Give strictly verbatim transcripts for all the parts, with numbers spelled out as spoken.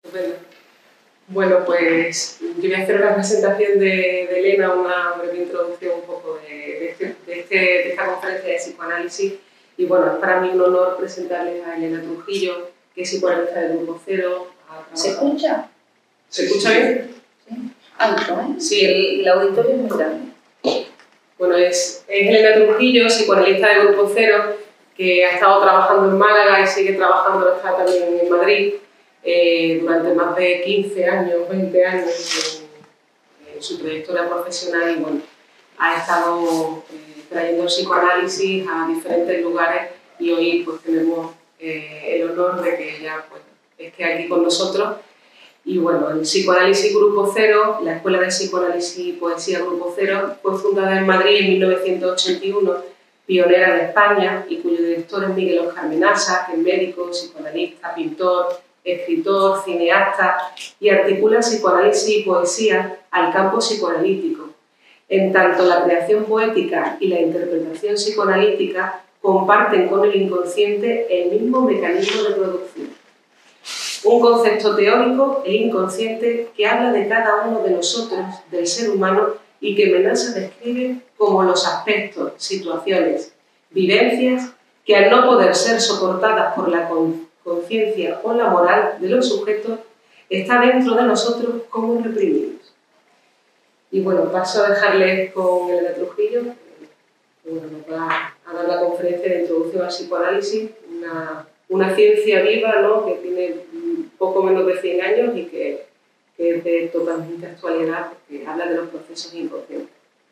Estupendo. Bueno, pues yo voy a hacer una presentación de, de Elena, una breve introducción un poco de, de, este, de, este, de esta conferencia de psicoanálisis. Y bueno, es para mí un honor presentarles a Elena Trujillo, que es psicoanalista del Grupo Cero. ¿Se escucha? ¿Se escucha bien? Sí. Alto, ¿eh? Sí. El, el auditorio es muy grande. Bueno, es, es Elena Trujillo, psicoanalista del Grupo Cero, que ha estado trabajando en Málaga y sigue trabajando está también en Madrid eh, durante más de quince años, veinte años en, en su trayectoria profesional y bueno, ha estado eh, trayendo psicoanálisis a diferentes lugares y hoy pues tenemos eh, el honor de que ella pues, esté aquí con nosotros. Y bueno, el Psicoanálisis Grupo Cero, la Escuela de Psicoanálisis y Poesía Grupo Cero, fue fundada en Madrid en mil novecientos ochenta y uno, pionera en España, y cuyo director es Miguel Óscar Menasa, que es médico, psicoanalista, pintor, escritor, cineasta, y articula psicoanálisis y poesía al campo psicoanalítico. En tanto, la creación poética y la interpretación psicoanalítica comparten con el inconsciente el mismo mecanismo de producción. Un concepto teórico, el inconsciente, que habla de cada uno de nosotros, del ser humano, y que Menasa describe como los aspectos, situaciones, vivencias, que al no poder ser soportadas por la conciencia o la moral de los sujetos, está dentro de nosotros como reprimidos. Y bueno, paso a dejarles con Elena Trujillo, que bueno, nos va a dar la conferencia de introducción al psicoanálisis, una, una ciencia viva, ¿no?, que tiene poco menos de cien años y que, que es de totalmente actualidad, porque habla de los procesos inconscientes.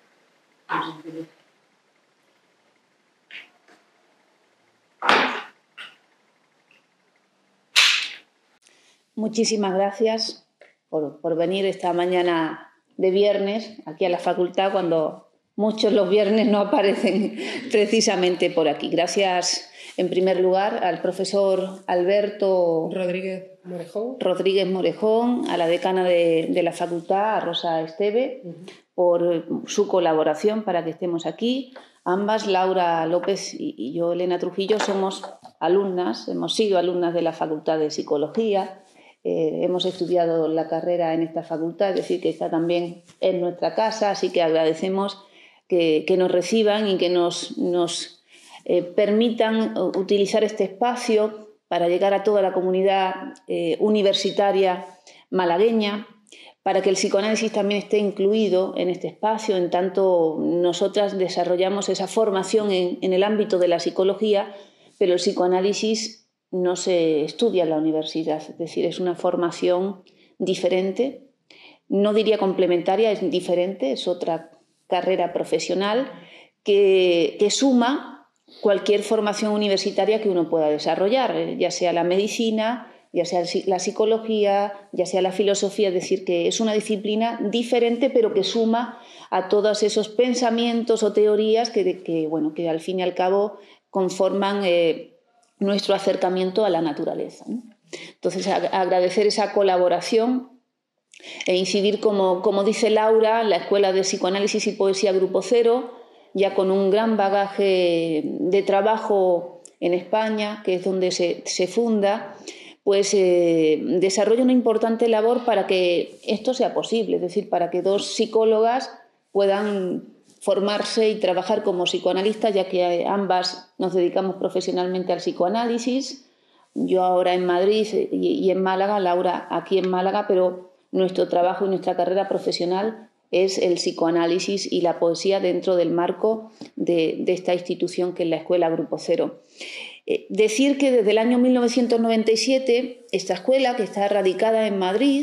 Muchísimas gracias por, por venir esta mañana de viernes aquí a la facultad, cuando muchos los viernes no aparecen precisamente por aquí. Gracias, en primer lugar, al profesor Alberto Rodríguez Morejón, Rodríguez Morejón, a la decana de, de la facultad, a Rosa Esteve, uh-huh, por su colaboración para que estemos aquí. Ambas, Laura López y, y yo, Elena Trujillo, somos alumnas, hemos sido alumnas de la Facultad de Psicología, eh, hemos estudiado la carrera en esta facultad, es decir, que está también en nuestra casa, así que agradecemos que, que nos reciban y que nos, nos eh, permitan utilizar este espacio para llegar a toda la comunidad eh, universitaria malagueña, para que el psicoanálisis también esté incluido en este espacio, en tanto nosotras desarrollamos esa formación en, en el ámbito de la psicología, pero el psicoanálisis no se estudia en la universidad, es decir, es una formación diferente, no diría complementaria, es diferente, es otra carrera profesional que, que suma cualquier formación universitaria que uno pueda desarrollar, ya sea la medicina, ya sea la psicología, ya sea la filosofía, es decir, que es una disciplina diferente pero que suma a todos esos pensamientos o teorías que, que, bueno, que al fin y al cabo conforman eh, nuestro acercamiento a la naturaleza, ¿no? Entonces, a, agradecer esa colaboración e incidir, como, como dice Laura, la Escuela de Psicoanálisis y Poesía Grupo Cero, ya con un gran bagaje de trabajo en España, que es donde se, se funda, pues eh, desarrolla una importante labor para que esto sea posible, es decir, para que dos psicólogas puedan formarse y trabajar como psicoanalistas, ya que ambas nos dedicamos profesionalmente al psicoanálisis, yo ahora en Madrid y, y en Málaga, Laura aquí en Málaga, pero nuestro trabajo y nuestra carrera profesional es el psicoanálisis y la poesía dentro del marco de, de esta institución que es la Escuela Grupo Cero. Eh, decir que desde el año mil novecientos noventa y siete esta escuela, que está radicada en Madrid,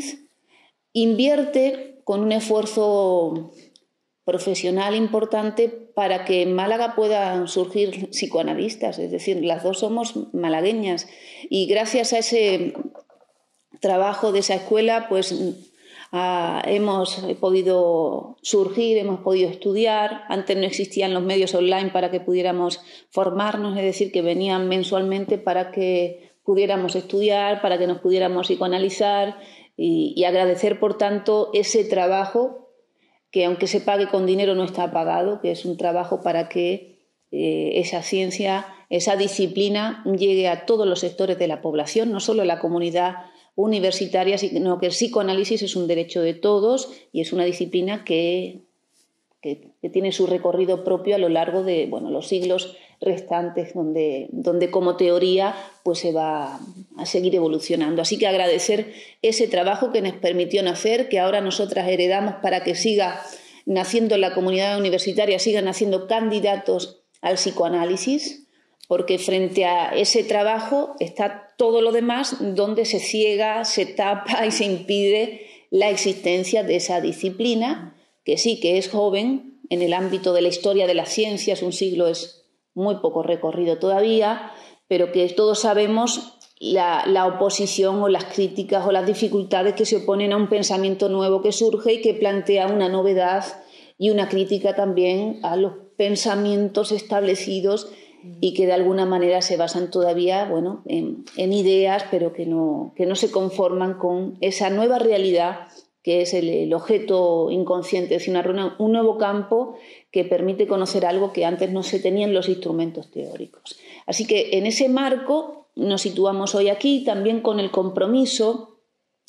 invierte con un esfuerzo profesional importante para que en Málaga puedan surgir psicoanalistas, es decir, las dos somos malagueñas y gracias a ese trabajo de esa escuela pues ah, hemos podido surgir, hemos podido estudiar. Antes no existían los medios online para que pudiéramos formarnos, es decir, que venían mensualmente para que pudiéramos estudiar, para que nos pudiéramos psicoanalizar y, y agradecer por tanto ese trabajo que aunque se pague con dinero no está pagado, que es un trabajo para que eh, esa ciencia, esa disciplina llegue a todos los sectores de la población, no solo a la comunidad universitaria, sino que el psicoanálisis es un derecho de todos y es una disciplina que, que, que tiene su recorrido propio a lo largo de bueno, los siglos restantes, donde, donde como teoría pues se va a seguir evolucionando. Así que agradecer ese trabajo que nos permitió nacer, que ahora nosotras heredamos para que siga naciendo en la comunidad universitaria, sigan naciendo candidatos al psicoanálisis, porque frente a ese trabajo está todo lo demás donde se ciega, se tapa y se impide la existencia de esa disciplina, que sí que es joven en el ámbito de la historia de las ciencias, un siglo es muy poco recorrido todavía, pero que todos sabemos la, la oposición o las críticas o las dificultades que se oponen a un pensamiento nuevo que surge y que plantea una novedad y una crítica también a los pensamientos establecidos y que de alguna manera se basan todavía bueno, en, en ideas, pero que no, que no se conforman con esa nueva realidad que es el, el objeto inconsciente, es decir, una, un nuevo campo que permite conocer algo que antes no se tenían los instrumentos teóricos. Así que en ese marco nos situamos hoy aquí, también con el compromiso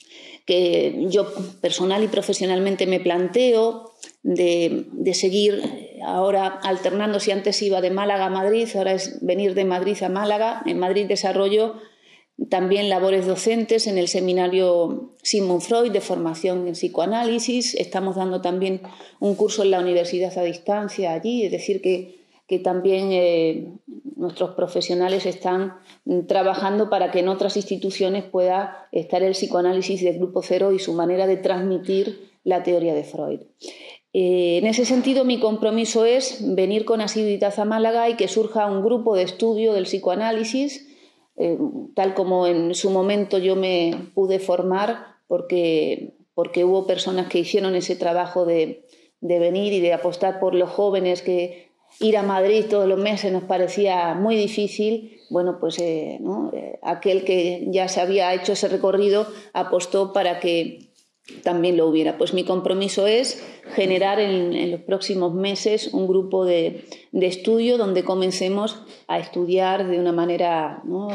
que yo personal y profesionalmente me planteo de, de seguir ahora alternando. Si antes iba de Málaga a Madrid, ahora es venir de Madrid a Málaga. En Madrid desarrollo también labores docentes en el seminario Sigmund Freud de formación en psicoanálisis. Estamos dando también un curso en la universidad a distancia allí, es decir, que, que también eh, nuestros profesionales están trabajando para que en otras instituciones pueda estar el psicoanálisis de Grupo Cero y su manera de transmitir la teoría de Freud. Eh, en ese sentido, mi compromiso es venir con asiduidad a Málaga y que surja un grupo de estudio del psicoanálisis, Eh, tal como en su momento yo me pude formar, porque, porque hubo personas que hicieron ese trabajo de, de venir y de apostar por los jóvenes, que ir a Madrid todos los meses nos parecía muy difícil. Bueno, pues eh, ¿no? eh, aquel que ya se había hecho ese recorrido apostó para que también lo hubiera. Pues mi compromiso es generar en, en los próximos meses un grupo de, de estudio donde comencemos a estudiar de una manera, ¿no?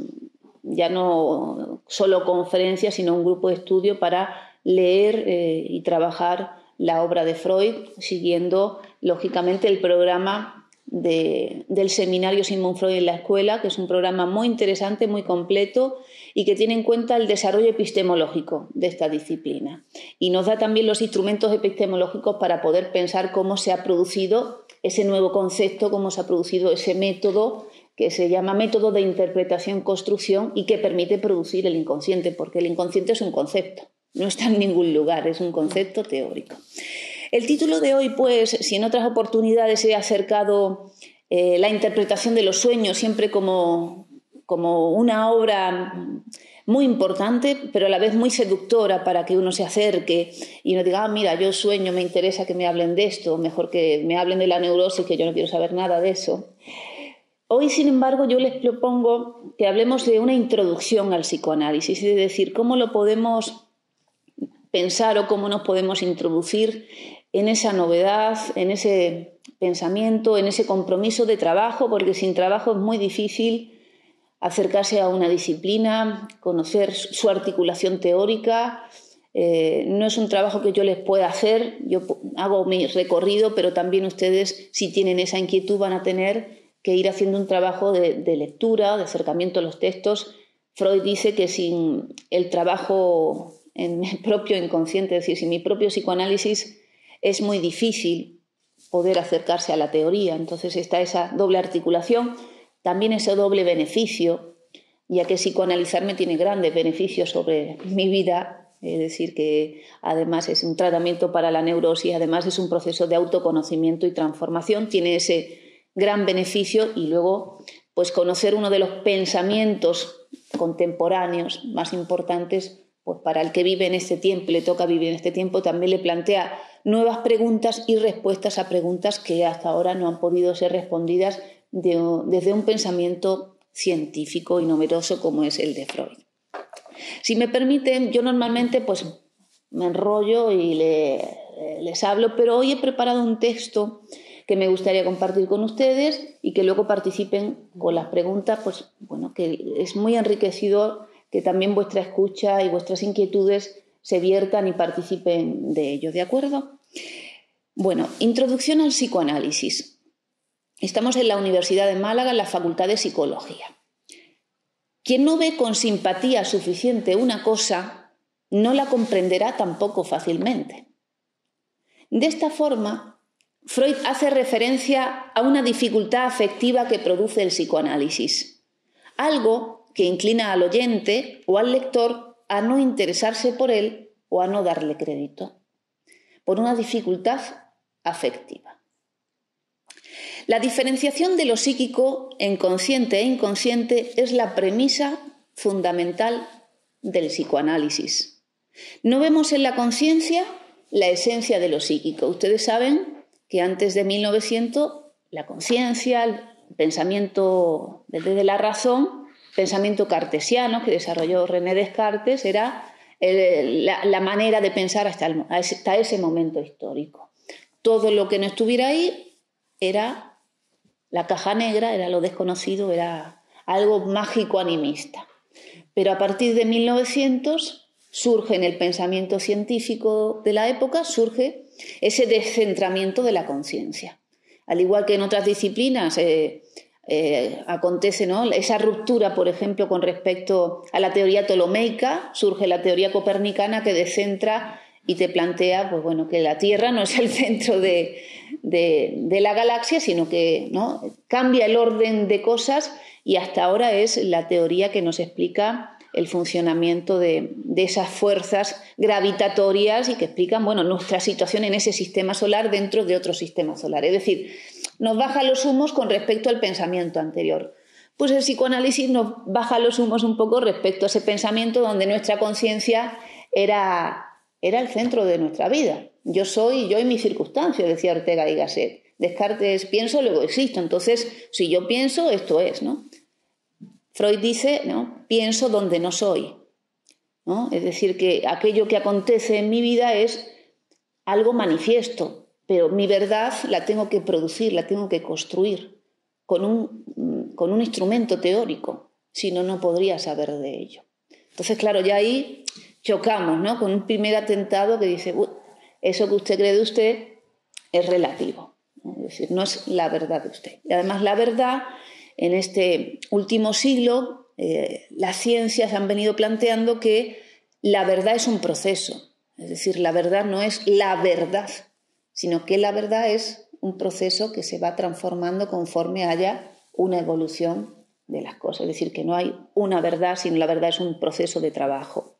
ya no solo conferencias, sino un grupo de estudio para leer eh, y trabajar la obra de Freud, siguiendo lógicamente el programa de, del seminario Sigmund Freud en la escuela, que es un programa muy interesante, muy completo y que tiene en cuenta el desarrollo epistemológico de esta disciplina. Y nos da también los instrumentos epistemológicos para poder pensar cómo se ha producido ese nuevo concepto, cómo se ha producido ese método que se llama método de interpretación-construcción y que permite producir el inconsciente, porque el inconsciente es un concepto, no está en ningún lugar, es un concepto teórico. El título de hoy, pues, si en otras oportunidades he acercado eh, la interpretación de los sueños siempre como, como una obra muy importante, pero a la vez muy seductora para que uno se acerque y no diga, ah, mira, yo sueño, me interesa que me hablen de esto, mejor que me hablen de la neurosis, que yo no quiero saber nada de eso. Hoy, sin embargo, yo les propongo que hablemos de una introducción al psicoanálisis, es decir, cómo lo podemos pensar o cómo nos podemos introducir en esa novedad, en ese pensamiento, en ese compromiso de trabajo, porque sin trabajo es muy difícil acercarse a una disciplina, conocer su articulación teórica. Eh, no es un trabajo que yo les pueda hacer, yo hago mi recorrido, pero también ustedes, si tienen esa inquietud, van a tener que ir haciendo un trabajo de, de lectura, de acercamiento a los textos. Freud dice que sin el trabajo en el propio inconsciente, es decir, sin mi propio psicoanálisis, es muy difícil poder acercarse a la teoría. Entonces está esa doble articulación, también ese doble beneficio, ya que psicoanalizarme tiene grandes beneficios sobre mi vida, es decir, que además es un tratamiento para la neurosis, además es un proceso de autoconocimiento y transformación, tiene ese gran beneficio y luego pues conocer uno de los pensamientos contemporáneos más importantes, pues para el que vive en este tiempo, le toca vivir en este tiempo, también le plantea nuevas preguntas y respuestas a preguntas que hasta ahora no han podido ser respondidas de, desde un pensamiento científico y numeroso como es el de Freud. Si me permiten, yo normalmente pues me enrollo y le, les hablo, pero hoy he preparado un texto que me gustaría compartir con ustedes y que luego participen con las preguntas, pues bueno, que es muy enriquecido que también vuestra escucha y vuestras inquietudes se viertan y participen de ello, ¿de acuerdo? Bueno, introducción al psicoanálisis. Estamos en la Universidad de Málaga, en la Facultad de Psicología. Quien no ve con simpatía suficiente una cosa, no la comprenderá tampoco fácilmente. De esta forma, Freud hace referencia a una dificultad afectiva que produce el psicoanálisis, algo que inclina al oyente o al lector a no interesarse por él o a no darle crédito, por una dificultad afectiva. La diferenciación de lo psíquico en consciente e inconsciente es la premisa fundamental del psicoanálisis. No vemos en la conciencia la esencia de lo psíquico. Ustedes saben que antes de mil novecientos la conciencia, el pensamiento desde la razón, pensamiento cartesiano que desarrolló René Descartes, era el, la, la manera de pensar hasta, el, hasta ese momento histórico. Todo lo que no estuviera ahí era la caja negra, era lo desconocido, era algo mágico animista. Pero a partir de mil novecientos surge en el pensamiento científico de la época, surge ese descentramiento de la conciencia. Al igual que en otras disciplinas eh, eh, acontece, ¿no?, esa ruptura, por ejemplo, con respecto a la teoría ptolomeica, surge la teoría copernicana que descentra y te plantea, pues bueno, que la Tierra no es el centro de, de, de la galaxia, sino que, ¿no?, cambia el orden de cosas, y hasta ahora es la teoría que nos explica el funcionamiento de, de esas fuerzas gravitatorias y que explican, bueno, nuestra situación en ese sistema solar dentro de otro sistema solar. Es decir, nos baja los humos con respecto al pensamiento anterior. Pues el psicoanálisis nos baja los humos un poco respecto a ese pensamiento donde nuestra conciencia era, era el centro de nuestra vida. Yo soy yo y mis circunstancias, decía Ortega y Gasset. Descartes, pienso, luego existo. Entonces, si yo pienso, esto es, ¿no? Freud dice, ¿no?, pienso donde no soy, ¿no? Es decir, que aquello que acontece en mi vida es algo manifiesto, pero mi verdad la tengo que producir, la tengo que construir con un, con un instrumento teórico, si no, no podría saber de ello. Entonces, claro, ya ahí chocamos, ¿no?, con un primer atentado que dice, eso que usted cree de usted es relativo, ¿no? Es decir, no es la verdad de usted. Y además la verdad, en este último siglo, eh, las ciencias han venido planteando que la verdad es un proceso. Es decir, la verdad no es la verdad, sino que la verdad es un proceso que se va transformando conforme haya una evolución de las cosas. Es decir, que no hay una verdad, sino la verdad es un proceso de trabajo.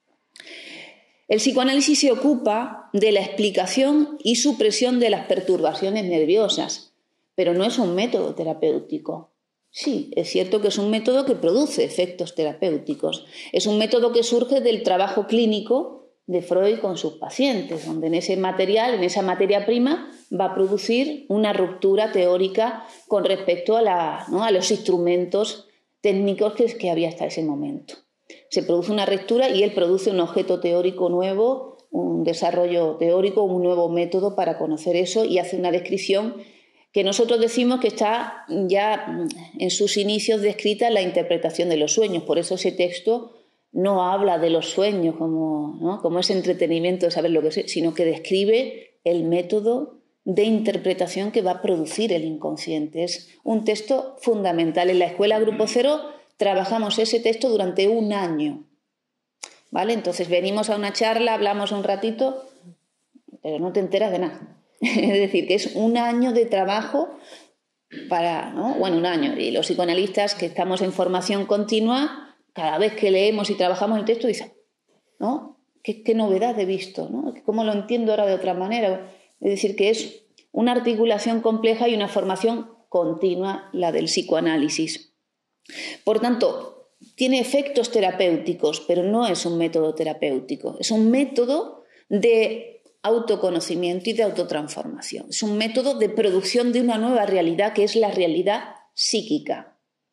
El psicoanálisis se ocupa de la explicación y supresión de las perturbaciones nerviosas, pero no es un método terapéutico. Sí, es cierto que es un método que produce efectos terapéuticos. Es un método que surge del trabajo clínico de Freud con sus pacientes, donde en ese material, en esa materia prima, va a producir una ruptura teórica con respecto a, la, ¿no?, a los instrumentos técnicos que, que había hasta ese momento. Se produce una ruptura y él produce un objeto teórico nuevo, un desarrollo teórico, un nuevo método para conocer eso, y hace una descripción que nosotros decimos que está ya en sus inicios descrita en la interpretación de los sueños. Por eso ese texto no habla de los sueños como, ¿no?, como ese entretenimiento de saber lo que es, sino que describe el método de interpretación que va a producir el inconsciente. Es un texto fundamental. En la Escuela Grupo Cero trabajamos ese texto durante un año, ¿vale? Entonces venimos a una charla, hablamos un ratito, pero no te enteras de nada. Es decir, que es un año de trabajo para, ¿no?, bueno, un año. Y los psicoanalistas que estamos en formación continua, cada vez que leemos y trabajamos el texto, dicen, ¿no?, ¿Qué, qué novedad he visto, ¿no? ¿Cómo lo entiendo ahora de otra manera? Es decir, que es una articulación compleja y una formación continua la del psicoanálisis. Por tanto, tiene efectos terapéuticos, pero no es un método terapéutico. Es un método de autoconocimiento y de autotransformación. Es un método de producción de una nueva realidad, que es la realidad psíquica.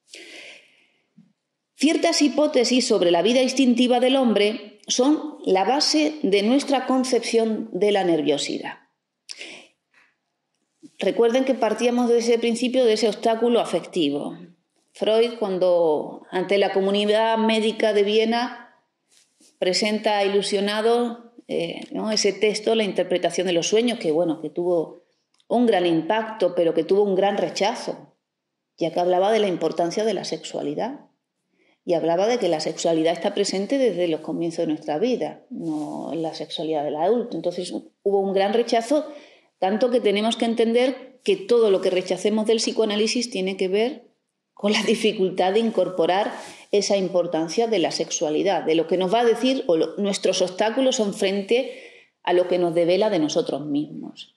Ciertas hipótesis sobre la vida instintiva del hombre son la base de nuestra concepción de la nerviosidad. Recuerden que partíamos de ese principio, de ese obstáculo afectivo. Freud, cuando ante la comunidad médica de Viena presenta ilusionado eh, ¿no? ese texto, La interpretación de los sueños, que, bueno, que tuvo un gran impacto, pero que tuvo un gran rechazo, ya que hablaba de la importancia de la sexualidad. Y hablaba de que la sexualidad está presente desde los comienzos de nuestra vida, no en la sexualidad del adulto. Entonces hubo un gran rechazo, tanto que tenemos que entender que todo lo que rechacemos del psicoanálisis tiene que ver con la dificultad de incorporar esa importancia de la sexualidad, de lo que nos va a decir, o lo, nuestros obstáculos son frente a lo que nos devela de nosotros mismos.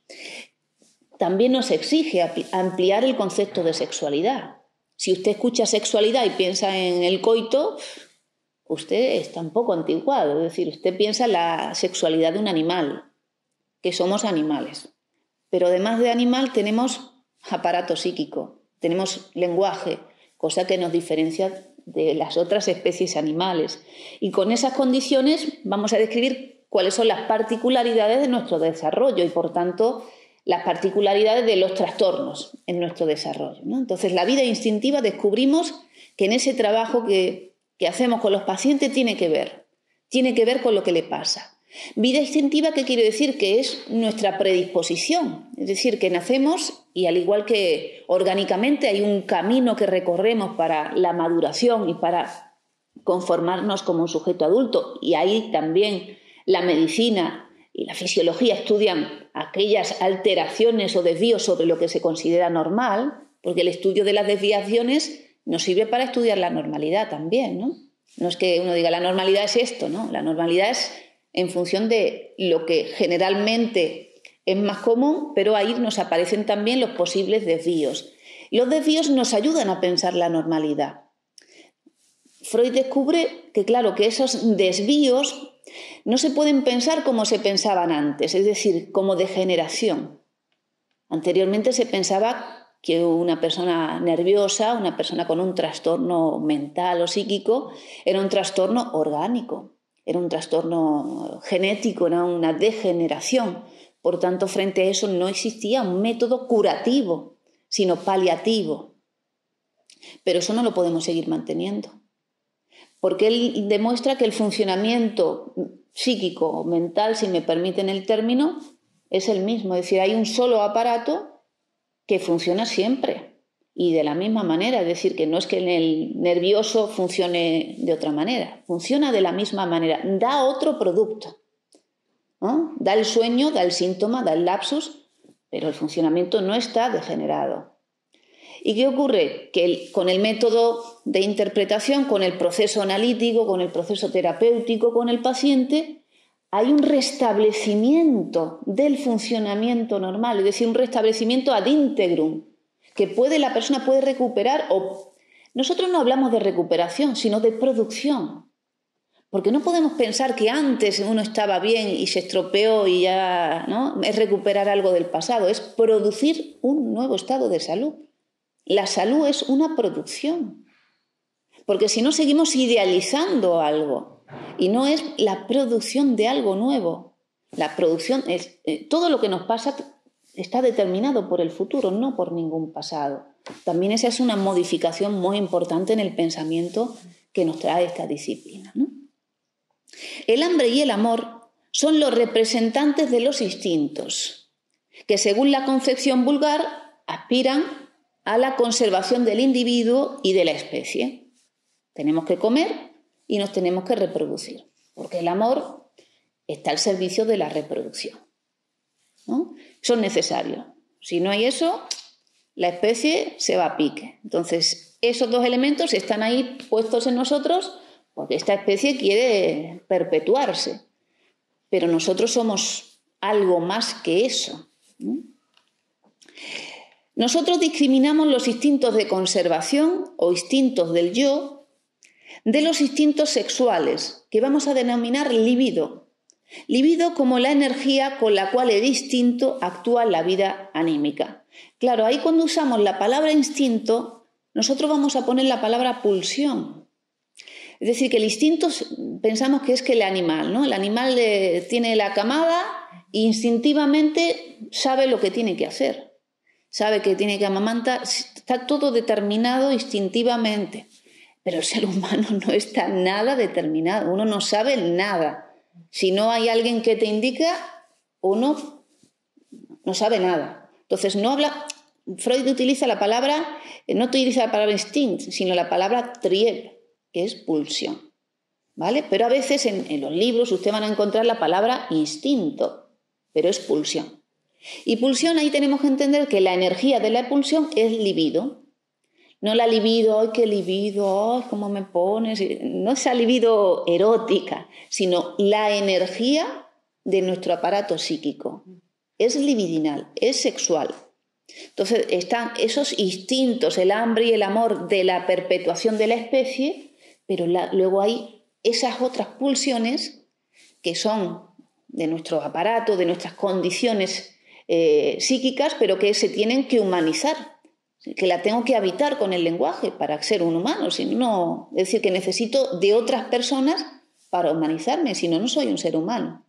También nos exige ampliar el concepto de sexualidad. Si usted escucha sexualidad y piensa en el coito, usted está un poco anticuado. Es decir, usted piensa en la sexualidad de un animal, que somos animales. Pero además de animal tenemos aparato psíquico, tenemos lenguaje, cosa que nos diferencia de las otras especies animales. Y con esas condiciones vamos a describir cuáles son las particularidades de nuestro desarrollo y, por tanto, las particularidades de los trastornos en nuestro desarrollo, ¿no? Entonces, la vida instintiva descubrimos que en ese trabajo que, que hacemos con los pacientes tiene que ver, tiene que ver con lo que le pasa. Vida instintiva, ¿qué quiere decir? Que es nuestra predisposición, es decir, que nacemos y al igual que orgánicamente hay un camino que recorremos para la maduración y para conformarnos como un sujeto adulto, y ahí también la medicina y la fisiología estudian aquellas alteraciones o desvíos sobre lo que se considera normal, porque el estudio de las desviaciones nos sirve para estudiar la normalidad también, ¿no? No es que uno diga la normalidad es esto, ¿no? La normalidad es en función de lo que generalmente es más común, pero ahí nos aparecen también los posibles desvíos. Los desvíos nos ayudan a pensar la normalidad. Freud descubre que, claro, que esos desvíos no se pueden pensar como se pensaban antes, es decir, como degeneración. Anteriormente se pensaba que una persona nerviosa, una persona con un trastorno mental o psíquico, era un trastorno orgánico, era un trastorno genético, era una degeneración. Por tanto, frente a eso no existía un método curativo, sino paliativo. Pero eso no lo podemos seguir manteniendo, porque él demuestra que el funcionamiento psíquico o mental, si me permiten el término, es el mismo. Es decir, hay un solo aparato que funciona siempre y de la misma manera. Es decir, que no es que en el nervioso funcione de otra manera, funciona de la misma manera, da otro producto, ¿no? Da el sueño, da el síntoma, da el lapsus, pero el funcionamiento no está degenerado. ¿Y qué ocurre? Que el, con el método de interpretación, con el proceso analítico, con el proceso terapéutico con el paciente, hay un restablecimiento del funcionamiento normal, es decir, un restablecimiento ad integrum, que puede, la persona puede recuperar, o nosotros no hablamos de recuperación, sino de producción, porque no podemos pensar que antes uno estaba bien y se estropeó y ya, ¿no? Es recuperar algo del pasado, es producir un nuevo estado de salud. La salud es una producción, porque si no seguimos idealizando algo y no es la producción de algo nuevo. La producción es eh, todo lo que nos pasa está determinado por el futuro, no por ningún pasado. También esa es una modificación muy importante en el pensamiento que nos trae esta disciplina, ¿no? El hambre y el amor son los representantes de los instintos, que según la concepción vulgar aspiran a la conservación del individuo y de la especie. Tenemos que comer y nos tenemos que reproducir, porque el amor está al servicio de la reproducción, ¿no? Son necesarios. Si no hay eso, la especie se va a pique. Entonces, esos dos elementos están ahí puestos en nosotros porque esta especie quiere perpetuarse. Pero nosotros somos algo más que eso, ¿no? Nosotros discriminamos los instintos de conservación o instintos del yo de los instintos sexuales, que vamos a denominar libido. Libido como la energía con la cual el instinto actúa en la vida anímica. Claro, ahí cuando usamos la palabra instinto, nosotros vamos a poner la palabra pulsión. Es decir, que el instinto pensamos que es que el animal, ¿no? El animal le, tiene la camada e instintivamente sabe lo que tiene que hacer. Sabe que tiene que amamantar, está todo determinado instintivamente, pero el ser humano no está nada determinado, uno no sabe nada. Si no hay alguien que te indica, uno no sabe nada. Entonces, no habla... Freud utiliza la palabra, no utiliza la palabra instinct, sino la palabra trieb, que es pulsión, ¿vale? Pero a veces en, en los libros usted van a encontrar la palabra instinto, pero es pulsión. Y pulsión, ahí tenemos que entender que la energía de la pulsión es libido. No la libido, ¡ay, qué libido! ¡Ay, cómo me pones! No esa libido erótica, sino la energía de nuestro aparato psíquico. Es libidinal, es sexual. Entonces están esos instintos, el hambre y el amor de la perpetuación de la especie, pero la, luego hay esas otras pulsiones que son de nuestro aparato, de nuestras condiciones eh, psíquicas, pero que se tienen que humanizar, que la tengo que habitar con el lenguaje para ser un humano, si no, es decir, que necesito de otras personas para humanizarme, si no, no soy un ser humano.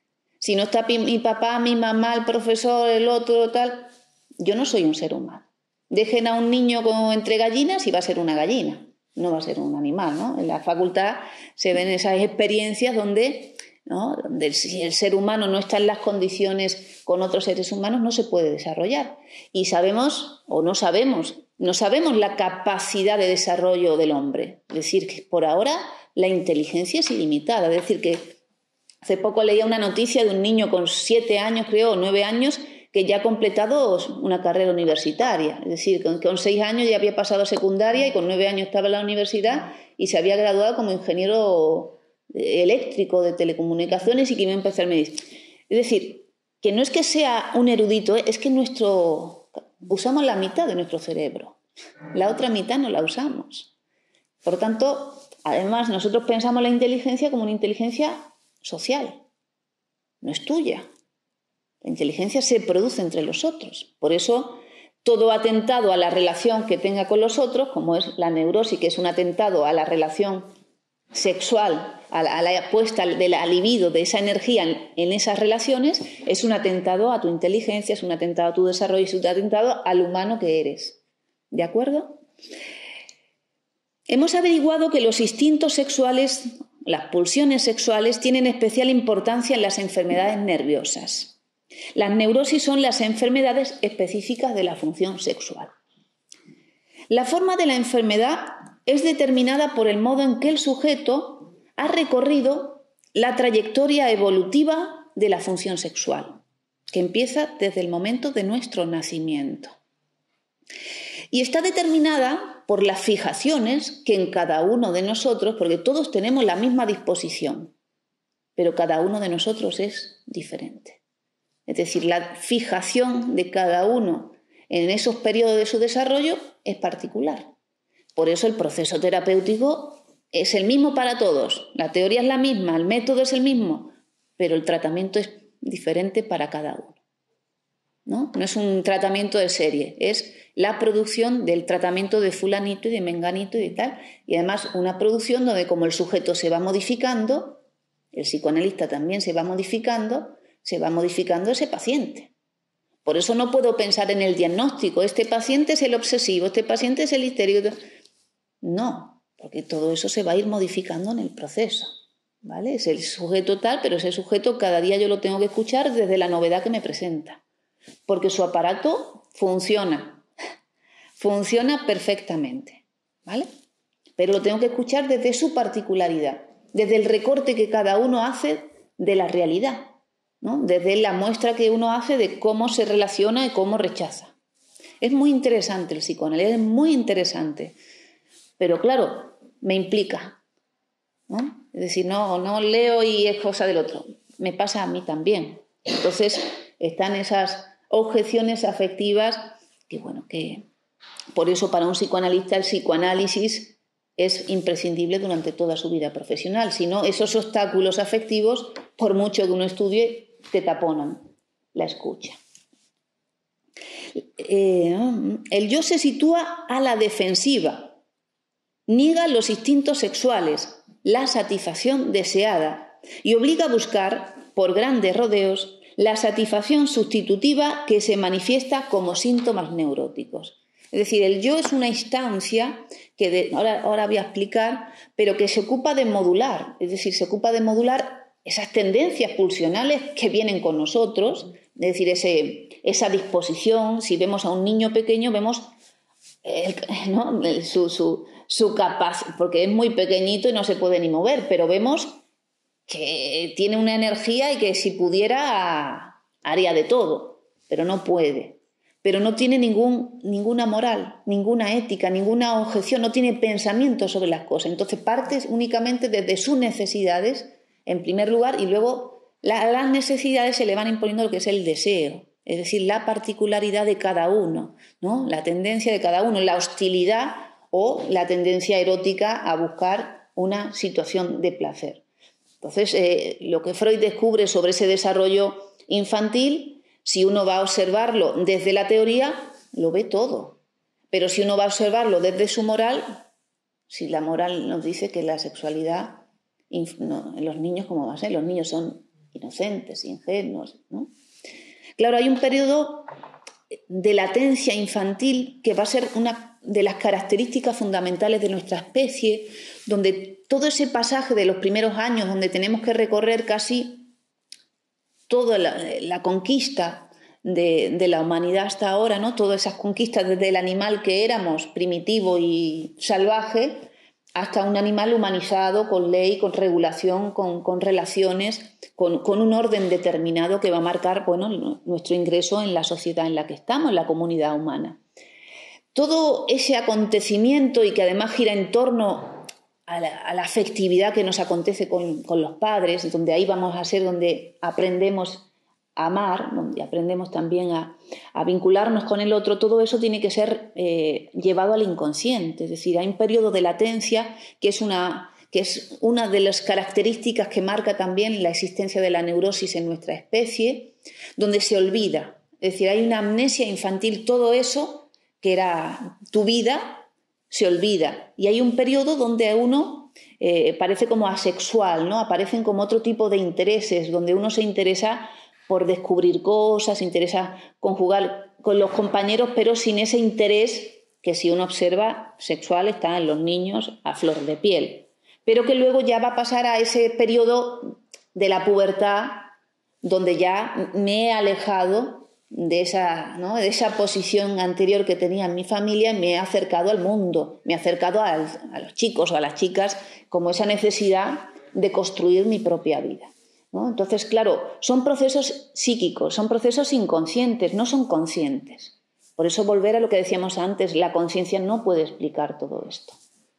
Si no está mi papá, mi mamá, el profesor, el otro, tal... Yo no soy un ser humano. Dejen a un niño como entre gallinas y va a ser una gallina, no va a ser un animal, ¿no? En la facultad se ven esas experiencias donde, ¿no? donde si el ser humano no está en las condiciones con otros seres humanos no se puede desarrollar. Y sabemos, o no sabemos, no sabemos la capacidad de desarrollo del hombre. Es decir, que por ahora la inteligencia es ilimitada. Es decir, que hace poco leía una noticia de un niño con siete años, creo, o nueve años, que ya ha completado una carrera universitaria, es decir, con, con seis años ya había pasado a secundaria y con nueve años estaba en la universidad y se había graduado como ingeniero eléctrico de telecomunicaciones y que iba a empezar medicina. Es decir, que no es que sea un erudito, es que nuestro, usamos la mitad de nuestro cerebro, la otra mitad no la usamos. Por lo tanto, además nosotros pensamos la inteligencia como una inteligencia social, no es tuya. La inteligencia se produce entre los otros. Por eso, todo atentado a la relación que tenga con los otros, como es la neurosis, que es un atentado a la relación sexual, a la, a la puesta de la libido, de esa energía en, en esas relaciones, es un atentado a tu inteligencia, es un atentado a tu desarrollo, es un atentado al humano que eres. ¿De acuerdo? Hemos averiguado que los instintos sexuales, las pulsiones sexuales, tienen especial importancia en las enfermedades nerviosas. Las neurosis son las enfermedades específicas de la función sexual. La forma de la enfermedad es determinada por el modo en que el sujeto ha recorrido la trayectoria evolutiva de la función sexual, que empieza desde el momento de nuestro nacimiento. Y está determinada por las fijaciones que en cada uno de nosotros, porque todos tenemos la misma disposición, pero cada uno de nosotros es diferente. Es decir, la fijación de cada uno en esos periodos de su desarrollo es particular. Por eso el proceso terapéutico es el mismo para todos. La teoría es la misma, el método es el mismo, pero el tratamiento es diferente para cada uno. ¿No? No es un tratamiento de serie, es la producción del tratamiento de fulanito y de menganito y de tal. Y además una producción donde como el sujeto se va modificando, el psicoanalista también se va modificando, se va modificando ese paciente. Por eso no puedo pensar en el diagnóstico, este paciente es el obsesivo, este paciente es el histérico. No, porque todo eso se va a ir modificando en el proceso, ¿vale? Es el sujeto tal, pero ese sujeto cada día yo lo tengo que escuchar desde la novedad que me presenta, porque su aparato funciona, funciona perfectamente, ¿vale? Pero lo tengo que escuchar desde su particularidad, desde el recorte que cada uno hace de la realidad, ¿no? Desde la muestra que uno hace de cómo se relaciona y cómo rechaza. Es muy interesante el psicoanálisis, es muy interesante, pero claro, me implica, ¿no? Es decir, no, no leo y es cosa del otro, me pasa a mí también. Entonces están esas objeciones afectivas que, bueno, que por eso para un psicoanalista el psicoanálisis es imprescindible durante toda su vida profesional. Si no, esos obstáculos afectivos, por mucho que uno estudie, te taponan la escucha. Eh, el yo se sitúa a la defensiva, niega los instintos sexuales, la satisfacción deseada y obliga a buscar, por grandes rodeos, la satisfacción sustitutiva que se manifiesta como síntomas neuróticos. Es decir, el yo es una instancia que de, ahora, ahora voy a explicar, pero que se ocupa de modular, es decir, se ocupa de modular esas tendencias pulsionales que vienen con nosotros, es decir, ese, esa disposición. Si vemos a un niño pequeño, vemos el, ¿no? su, su, su capacidad, porque es muy pequeñito y no se puede ni mover, pero vemos que tiene una energía y que si pudiera haría de todo, pero no puede. Pero no tiene ningún, ninguna moral, ninguna ética, ninguna objeción, no tiene pensamiento sobre las cosas. Entonces parte únicamente desde sus necesidades, en primer lugar, y luego la, las necesidades se le van imponiendo lo que es el deseo, es decir, la particularidad de cada uno, ¿no? La tendencia de cada uno, la hostilidad o la tendencia erótica a buscar una situación de placer. Entonces, eh, lo que Freud descubre sobre ese desarrollo infantil, si uno va a observarlo desde la teoría, lo ve todo. Pero si uno va a observarlo desde su moral, si la moral nos dice que la sexualidad, no, en los niños, ¿cómo va a ser? Los niños son inocentes, ingenuos, ¿no? Claro, hay un periodo de latencia infantil que va a ser una de las características fundamentales de nuestra especie, donde todo ese pasaje de los primeros años, donde tenemos que recorrer casi toda la, la conquista de, de la humanidad hasta ahora, ¿no? Todas esas conquistas desde el animal que éramos, primitivo y salvaje, hasta un animal humanizado, con ley, con regulación, con, con relaciones, con, con un orden determinado que va a marcar, bueno, nuestro ingreso en la sociedad en la que estamos, en la comunidad humana. Todo ese acontecimiento, y que además gira en torno A la, a la afectividad que nos acontece con, con los padres, donde ahí vamos a ser donde aprendemos a amar, donde aprendemos también a, a vincularnos con el otro. Todo eso tiene que ser eh, llevado al inconsciente, es decir, hay un periodo de latencia que es, una, que es una de las características que marca también la existencia de la neurosis en nuestra especie, donde se olvida, es decir, hay una amnesia infantil, todo eso que era tu vida se olvida, y hay un periodo donde uno eh, parece como asexual, ¿no? Aparecen como otro tipo de intereses, donde uno se interesa por descubrir cosas, se interesa conjugar con los compañeros, pero sin ese interés que, si uno observa, sexual está en los niños a flor de piel, pero que luego ya va a pasar a ese periodo de la pubertad, donde ya me he alejado de esa, ¿no? de esa posición anterior que tenía en mi familia, y me he acercado al mundo, me he acercado al, a los chicos o a las chicas, como esa necesidad de construir mi propia vida, ¿no? Entonces, claro, son procesos psíquicos, son procesos inconscientes, no son conscientes. Por eso, volver a lo que decíamos antes, la conciencia no puede explicar todo esto.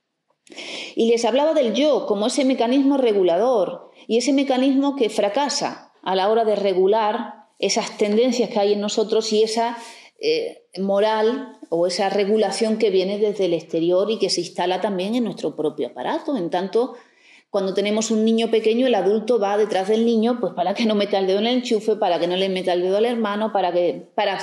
Y les hablaba del yo como ese mecanismo regulador, y ese mecanismo que fracasa a la hora de regular esas tendencias que hay en nosotros y esa eh, moral o esa regulación que viene desde el exterior y que se instala también en nuestro propio aparato. En tanto, cuando tenemos un niño pequeño, el adulto va detrás del niño, pues para que no meta el dedo en el enchufe, para que no le meta el dedo al hermano, para, que, para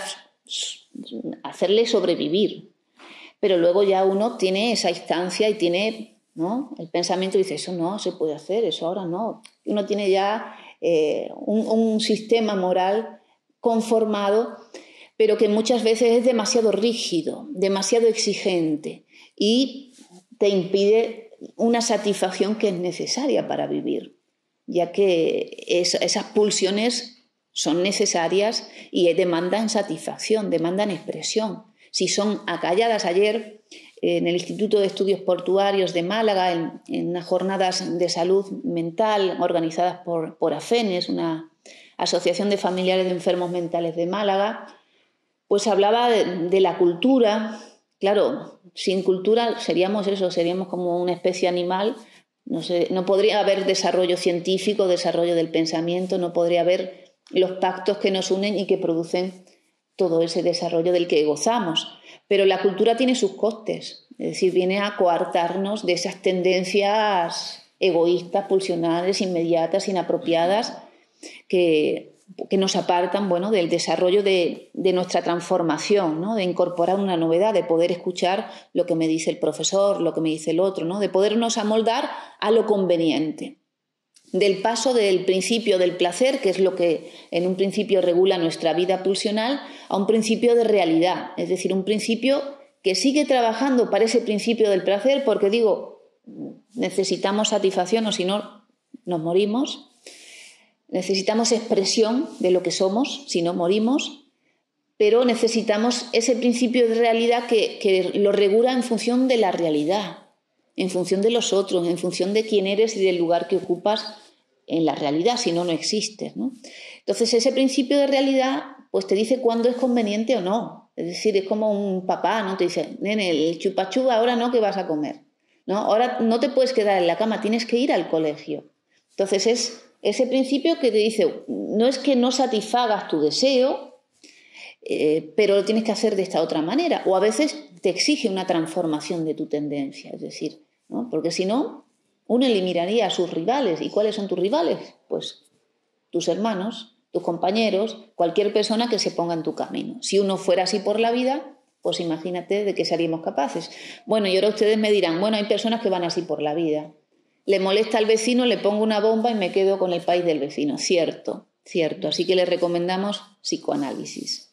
hacerle sobrevivir. Pero luego ya uno tiene esa instancia y tiene, ¿no? El pensamiento, dice, eso no se puede hacer, eso ahora no. Uno tiene ya Eh, un, un sistema moral conformado, pero que muchas veces es demasiado rígido, demasiado exigente, y te impide una satisfacción que es necesaria para vivir, ya que es, esas pulsiones son necesarias y demandan satisfacción, demandan expresión. Si son acalladas, ayer en el Instituto de Estudios Portuarios de Málaga, en, en unas jornadas de salud mental organizadas por, por AFENES, una asociación de familiares de enfermos mentales de Málaga, pues hablaba de, de la cultura. Claro, sin cultura seríamos eso, seríamos como una especie animal. No sé, no podría haber desarrollo científico, desarrollo del pensamiento, no podría haber los pactos que nos unen y que producen todo ese desarrollo del que gozamos. Pero la cultura tiene sus costes, es decir, viene a coartarnos de esas tendencias egoístas, pulsionales, inmediatas, inapropiadas, que, que nos apartan, bueno, del desarrollo de, de nuestra transformación, ¿no? De incorporar una novedad, de poder escuchar lo que me dice el profesor, lo que me dice el otro, ¿no? De podernos amoldar a lo conveniente. Del paso del principio del placer, que es lo que en un principio regula nuestra vida pulsional, a un principio de realidad, es decir, un principio que sigue trabajando para ese principio del placer, porque digo, necesitamos satisfacción o si no, nos morimos. Necesitamos expresión de lo que somos, si no morimos, pero necesitamos ese principio de realidad que, que lo regula en función de la realidad, en función de los otros, en función de quién eres y del lugar que ocupas en la realidad, si no, no existes, ¿no? Entonces, ese principio de realidad pues te dice cuándo es conveniente o no. Es decir, es como un papá, ¿no? Te dice, nene, el chupachuba ahora no, que vas a comer, ¿no? Ahora no te puedes quedar en la cama, tienes que ir al colegio. Entonces, es ese principio que te dice, no es que no satisfagas tu deseo, Eh, pero lo tienes que hacer de esta otra manera, o a veces te exige una transformación de tu tendencia, es decir, ¿no? Porque si no, uno eliminaría a sus rivales. ¿Y cuáles son tus rivales? Pues tus hermanos, tus compañeros, cualquier persona que se ponga en tu camino. Si uno fuera así por la vida, pues imagínate de qué seríamos capaces. Bueno, y ahora ustedes me dirán, bueno, hay personas que van así por la vida. Le molesta al vecino, le pongo una bomba y me quedo con el país del vecino. Cierto, cierto. Así que les recomendamos psicoanálisis.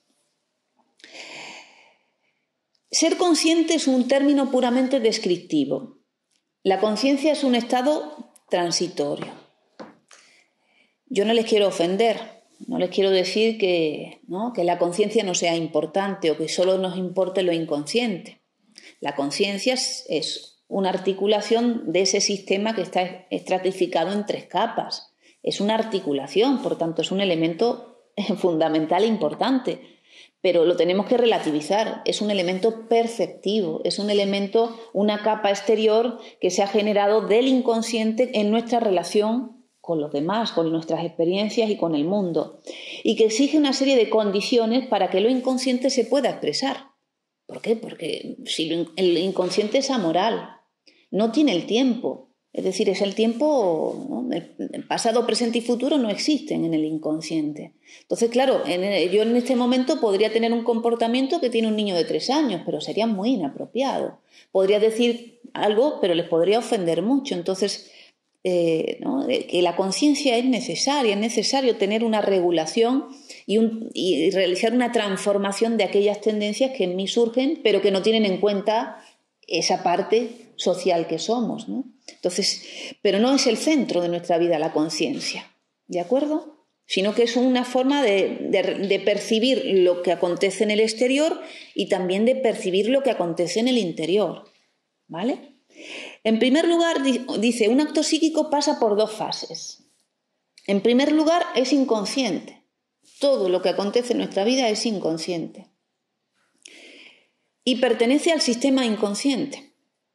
Ser consciente es un término puramente descriptivo. La conciencia es un estado transitorio. Yo no les quiero ofender, no les quiero decir que, ¿no? que la conciencia no sea importante o que solo nos importe lo inconsciente. La conciencia es, es una articulación de ese sistema que está estratificado en tres capas. Es una articulación, por tanto es un elemento fundamental e importante. Pero lo tenemos que relativizar, es un elemento perceptivo, es un elemento, una capa exterior que se ha generado del inconsciente en nuestra relación con los demás, con nuestras experiencias y con el mundo, y que exige una serie de condiciones para que lo inconsciente se pueda expresar. ¿Por qué? Porque si el inconsciente es amoral, no tiene el tiempo. Es decir, es el tiempo, ¿no? El pasado, presente y futuro no existen en el inconsciente. Entonces, claro, en el, yo en este momento podría tener un comportamiento que tiene un niño de tres años, pero sería muy inapropiado. Podría decir algo, pero les podría ofender mucho. Entonces, eh, ¿no? que la conciencia es necesaria, es necesario tener una regulación y, un, y realizar una transformación de aquellas tendencias que en mí surgen, pero que no tienen en cuenta esa parte social que somos, ¿no? Entonces, pero no es el centro de nuestra vida la conciencia, ¿de acuerdo? Sino que es una forma de, de, de percibir lo que acontece en el exterior y también de percibir lo que acontece en el interior, ¿vale? En primer lugar, dice, un acto psíquico pasa por dos fases. En primer lugar, es inconsciente. Todo lo que acontece en nuestra vida es inconsciente. Y pertenece al sistema inconsciente.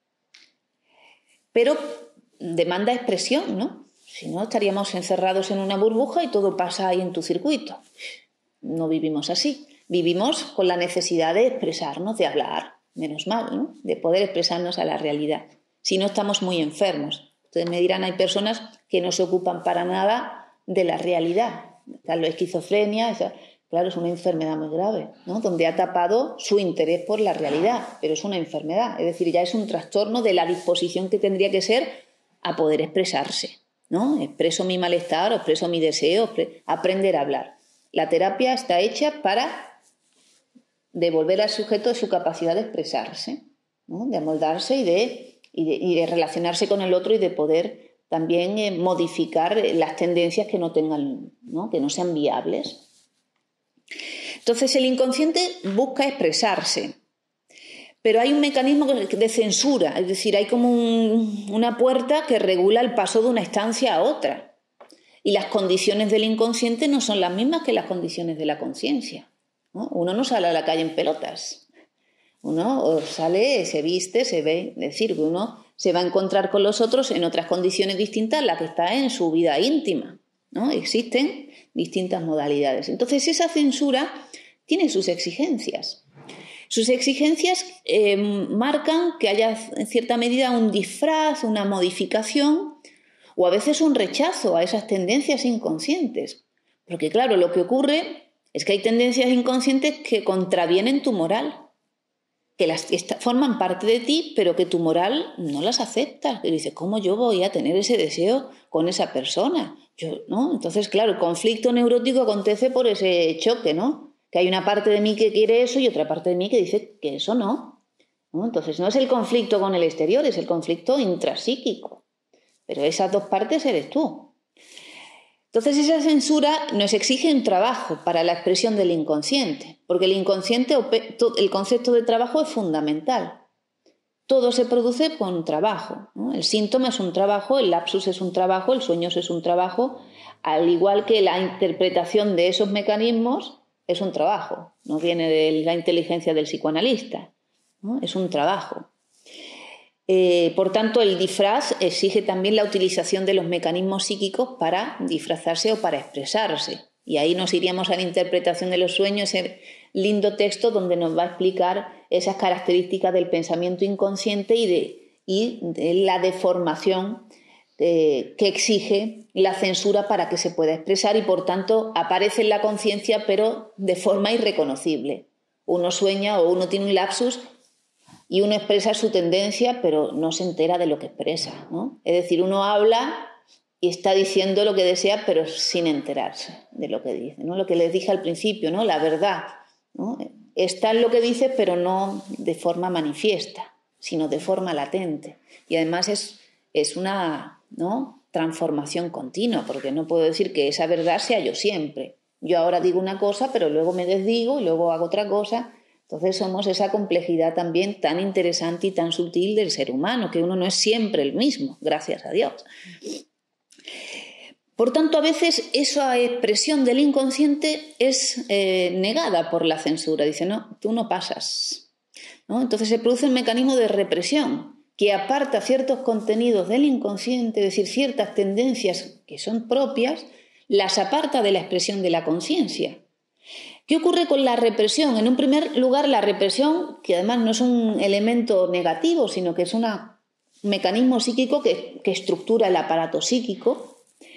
Pero demanda expresión, ¿no? Si no, estaríamos encerrados en una burbuja y todo pasa ahí en tu circuito. No vivimos así. Vivimos con la necesidad de expresarnos, de hablar, menos mal, ¿no? De poder expresarnos a la realidad. Si no, estamos muy enfermos. Ustedes me dirán, hay personas que no se ocupan para nada de la realidad. Está la esquizofrenia, esa, claro, es una enfermedad muy grave, ¿no? Donde ha tapado su interés por la realidad, pero es una enfermedad, es decir, ya es un trastorno de la disposición que tendría que ser a poder expresarse, ¿no? Expreso mi malestar, expreso mi deseo, aprender a hablar. La terapia está hecha para devolver al sujeto su capacidad de expresarse, ¿no? De amoldarse y de, y, de, y de relacionarse con el otro y de poder también eh, modificar las tendencias que no tengan, ¿no? Que no sean viables. Entonces el inconsciente busca expresarse, pero hay un mecanismo de censura, es decir, hay como un, una puerta que regula el paso de una instancia a otra. Y las condiciones del inconsciente no son las mismas que las condiciones de la conciencia, ¿no? Uno no sale a la calle en pelotas, uno sale, se viste, se ve, es decir, que uno se va a encontrar con los otros en otras condiciones distintas a las que está en su vida íntima, ¿no? Existen distintas modalidades. Entonces esa censura tiene sus exigencias. Sus exigencias eh, marcan que haya en cierta medida un disfraz, una modificación o a veces un rechazo a esas tendencias inconscientes. Porque claro, lo que ocurre es que hay tendencias inconscientes que contravienen tu moral, que las que forman parte de ti, pero que tu moral no las acepta. Y dices, ¿cómo yo voy a tener ese deseo con esa persona? Yo, ¿no? Entonces, claro, el conflicto neurótico acontece por ese choque, ¿no? Que hay una parte de mí que quiere eso y otra parte de mí que dice que eso no. ¿no? Entonces no es el conflicto con el exterior, es el conflicto intrapsíquico. Pero esas dos partes eres tú. Entonces esa censura nos exige un trabajo para la expresión del inconsciente, porque el inconsciente, el concepto de trabajo es fundamental. Todo se produce con trabajo, ¿no? El síntoma es un trabajo, el lapsus es un trabajo, el sueño es un trabajo, al igual que la interpretación de esos mecanismos es un trabajo, no viene de la inteligencia del psicoanalista, ¿no? Es un trabajo. Eh, por tanto, el disfraz exige también la utilización de los mecanismos psíquicos para disfrazarse o para expresarse. Y ahí nos iríamos a la interpretación de los sueños, ese lindo texto donde nos va a explicar esas características del pensamiento inconsciente y de, y de la deformación eh, que exige la censura para que se pueda expresar y, por tanto, aparece en la conciencia pero de forma irreconocible. Uno sueña o uno tiene un lapsus y uno expresa su tendencia, pero no se entera de lo que expresa, ¿no? Es decir, uno habla y está diciendo lo que desea, pero sin enterarse de lo que dice, ¿no? Lo que les dije al principio, ¿no? La verdad, ¿no? Está en lo que dices, pero no de forma manifiesta, sino de forma latente. Y además es, es una, ¿no?, transformación continua, porque no puedo decir que esa verdad sea yo siempre. Yo ahora digo una cosa, pero luego me desdigo y luego hago otra cosa. Entonces somos esa complejidad también tan interesante y tan sutil del ser humano, que uno no es siempre el mismo, gracias a Dios. Por tanto, a veces esa expresión del inconsciente es eh, negada por la censura. Dice, no, tú no pasas, ¿no? Entonces se produce un mecanismo de represión que aparta ciertos contenidos del inconsciente, es decir, ciertas tendencias que son propias, las aparta de la expresión de la conciencia. ¿Qué ocurre con la represión? En un primer lugar, la represión, que además no es un elemento negativo, sino que es una, un mecanismo psíquico que, que estructura el aparato psíquico,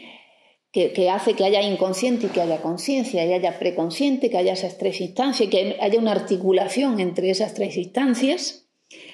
que, que hace que haya inconsciente y que haya conciencia, y haya preconsciente, que haya esas tres instancias, que haya una articulación entre esas tres instancias.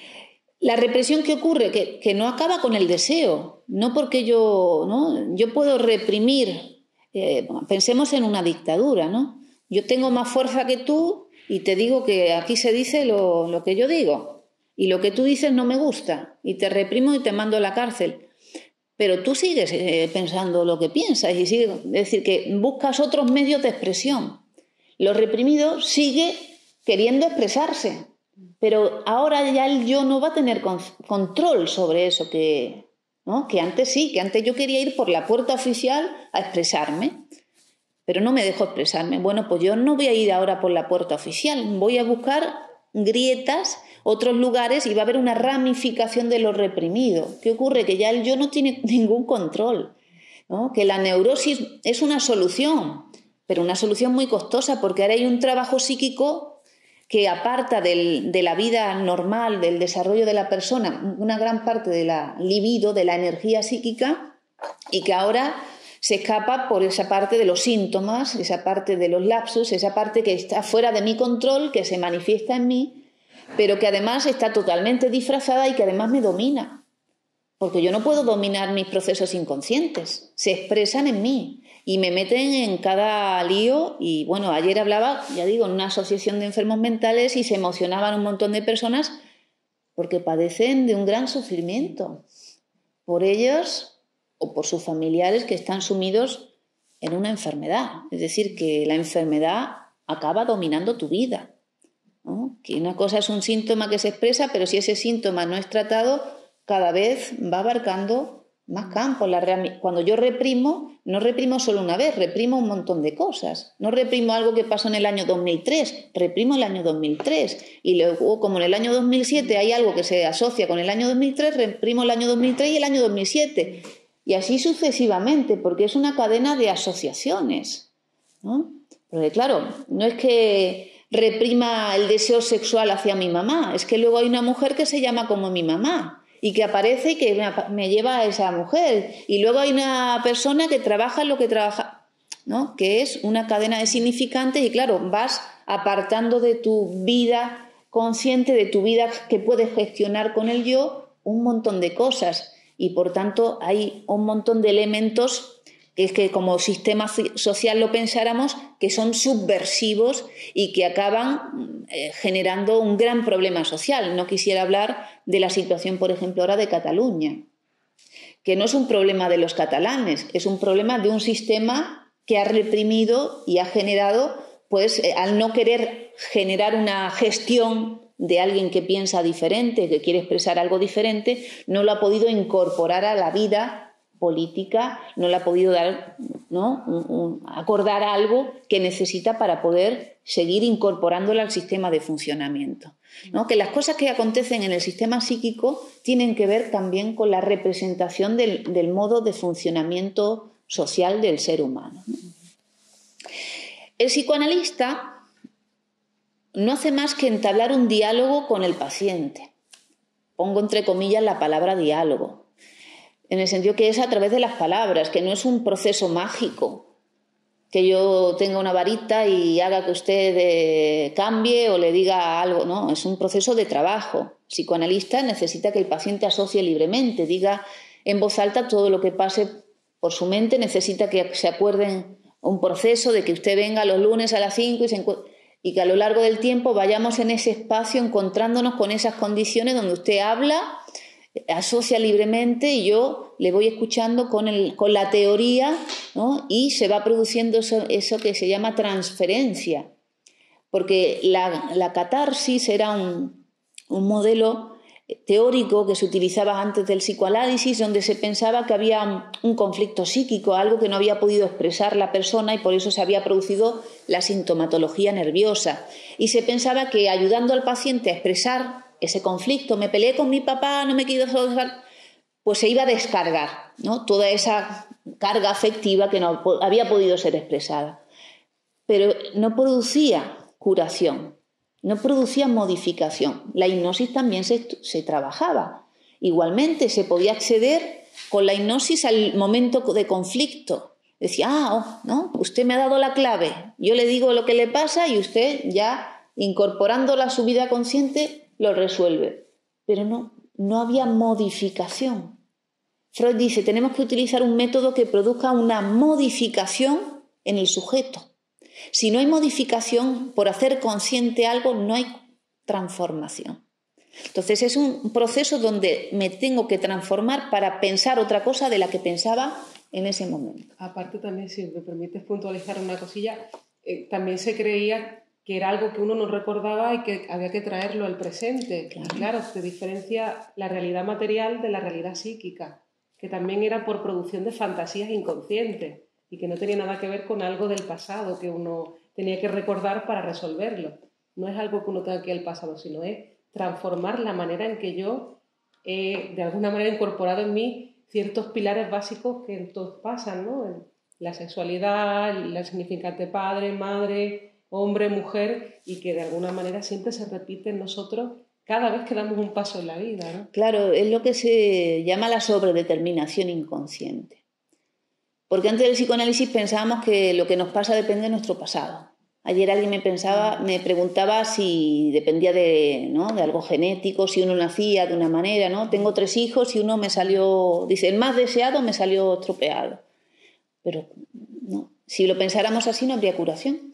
La represión que ocurre, que, que no acaba con el deseo, no porque yo, ¿no? yo puedo reprimir, eh, pensemos en una dictadura, ¿no? Yo tengo más fuerza que tú y te digo que aquí se dice lo, lo que yo digo y lo que tú dices no me gusta y te reprimo y te mando a la cárcel. Pero tú sigues eh, pensando lo que piensas y sigues, es decir, que buscas otros medios de expresión. Lo reprimido sigue queriendo expresarse, pero ahora ya el yo no va a tener con, control sobre eso que, ¿no? que antes sí, que antes yo quería ir por la puerta oficial a expresarme. Pero no me dejo expresarme. Bueno, pues yo no voy a ir ahora por la puerta oficial, voy a buscar grietas, otros lugares y va a haber una ramificación de lo reprimido. ¿Qué ocurre? Que ya el yo no tiene ningún control, ¿no? Que la neurosis es una solución, pero una solución muy costosa porque ahora hay un trabajo psíquico que aparta del, de la vida normal, del desarrollo de la persona, una gran parte de la libido, de la energía psíquica y que ahora se escapa por esa parte de los síntomas, esa parte de los lapsus, esa parte que está fuera de mi control, que se manifiesta en mí, pero que además está totalmente disfrazada y que además me domina. Porque yo no puedo dominar mis procesos inconscientes, se expresan en mí y me meten en cada lío. Y bueno, ayer hablaba, ya digo, en una asociación de enfermos mentales y se emocionaban un montón de personas porque padecen de un gran sufrimiento por ellos o por sus familiares que están sumidos en una enfermedad. Es decir, que la enfermedad acaba dominando tu vida, ¿no? Que una cosa es un síntoma que se expresa, pero si ese síntoma no es tratado, cada vez va abarcando más campos. Cuando yo reprimo, no reprimo solo una vez, reprimo un montón de cosas. No reprimo algo que pasó en el año dos mil tres, reprimo el año dos mil tres. Y luego, como en el año dos mil siete hay algo que se asocia con el año dos mil tres, reprimo el año dos mil tres y el año dos mil siete. Y así sucesivamente, porque es una cadena de asociaciones, ¿no? Porque claro, no es que reprima el deseo sexual hacia mi mamá, es que luego hay una mujer que se llama como mi mamá y que aparece y que me lleva a esa mujer. Y luego hay una persona que trabaja en lo que trabaja, ¿no? Que es una cadena de significantes y claro, vas apartando de tu vida consciente, de tu vida que puedes gestionar con el yo, un montón de cosas. Y por tanto hay un montón de elementos que es que como sistema social lo pensáramos, que son subversivos y que acaban eh, generando un gran problema social. No quisiera hablar de la situación, por ejemplo, ahora de Cataluña, que no es un problema de los catalanes, es un problema de un sistema que ha reprimido y ha generado, pues, eh, al no querer generar una gestión de alguien que piensa diferente, que quiere expresar algo diferente, no lo ha podido incorporar a la vida política, no le ha podido dar, ¿no?, un, un, acordar algo que necesita para poder seguir incorporándolo al sistema de funcionamiento, ¿no? Que las cosas que acontecen en el sistema psíquico tienen que ver también con la representación del, del modo de funcionamiento social del ser humano, ¿no? El psicoanalista no hace más que entablar un diálogo con el paciente. Pongo entre comillas la palabra diálogo, en el sentido que es a través de las palabras, que no es un proceso mágico, que yo tenga una varita y haga que usted eh, cambie o le diga algo, no, es un proceso de trabajo. El psicoanalista necesita que el paciente asocie libremente, diga en voz alta todo lo que pase por su mente, necesita que se acuerden un proceso de que usted venga los lunes a las cinco y, se y que a lo largo del tiempo vayamos en ese espacio encontrándonos con esas condiciones donde usted habla, asocia libremente y yo le voy escuchando con, el, con la teoría, ¿no? Y se va produciendo eso, eso que se llama transferencia, porque la, la catarsis era un, un modelo teórico que se utilizaba antes del psicoanálisis, donde se pensaba que había un, un conflicto psíquico, algo que no había podido expresar la persona y por eso se había producido la sintomatología nerviosa, y se pensaba que ayudando al paciente a expresar ese conflicto, me peleé con mi papá, no me quiero soltar, pues se iba a descargar, ¿no?, toda esa carga afectiva que no había podido ser expresada. Pero no producía curación, no producía modificación. La hipnosis también se, se trabajaba. Igualmente se podía acceder con la hipnosis al momento de conflicto. Decía, ah, oh, ¿no?, usted me ha dado la clave, yo le digo lo que le pasa y usted ya, incorporándola a su vida consciente, lo resuelve. Pero no, no había modificación. Freud dice, tenemos que utilizar un método que produzca una modificación en el sujeto. Si no hay modificación, por hacer consciente algo, no hay transformación. Entonces es un proceso donde me tengo que transformar para pensar otra cosa de la que pensaba en ese momento. Aparte también, si me permites puntualizar una cosilla, eh, también se creía que era algo que uno no recordaba y que había que traerlo al presente. Claro. Y claro, se diferencia la realidad material de la realidad psíquica, que también era por producción de fantasías inconscientes y que no tenía nada que ver con algo del pasado que uno tenía que recordar para resolverlo. No es algo que uno tenga que ir al pasado, sino es transformar la manera en que yo he, de alguna manera, incorporado en mí ciertos pilares básicos que todos pasan, ¿no? La sexualidad, el significante padre, madre, hombre, mujer, y que de alguna manera siempre se repite en nosotros cada vez que damos un paso en la vida, ¿no? Claro, es lo que se llama la sobredeterminación inconsciente. Porque antes del psicoanálisis pensábamos que lo que nos pasa depende de nuestro pasado. Ayer alguien me, pensaba, me preguntaba si dependía de, ¿no?, de algo genético, si uno nacía de una manera, ¿no? Tengo tres hijos y uno me salió, dice, el más deseado me salió estropeado. Pero no, si lo pensáramos así no habría curación,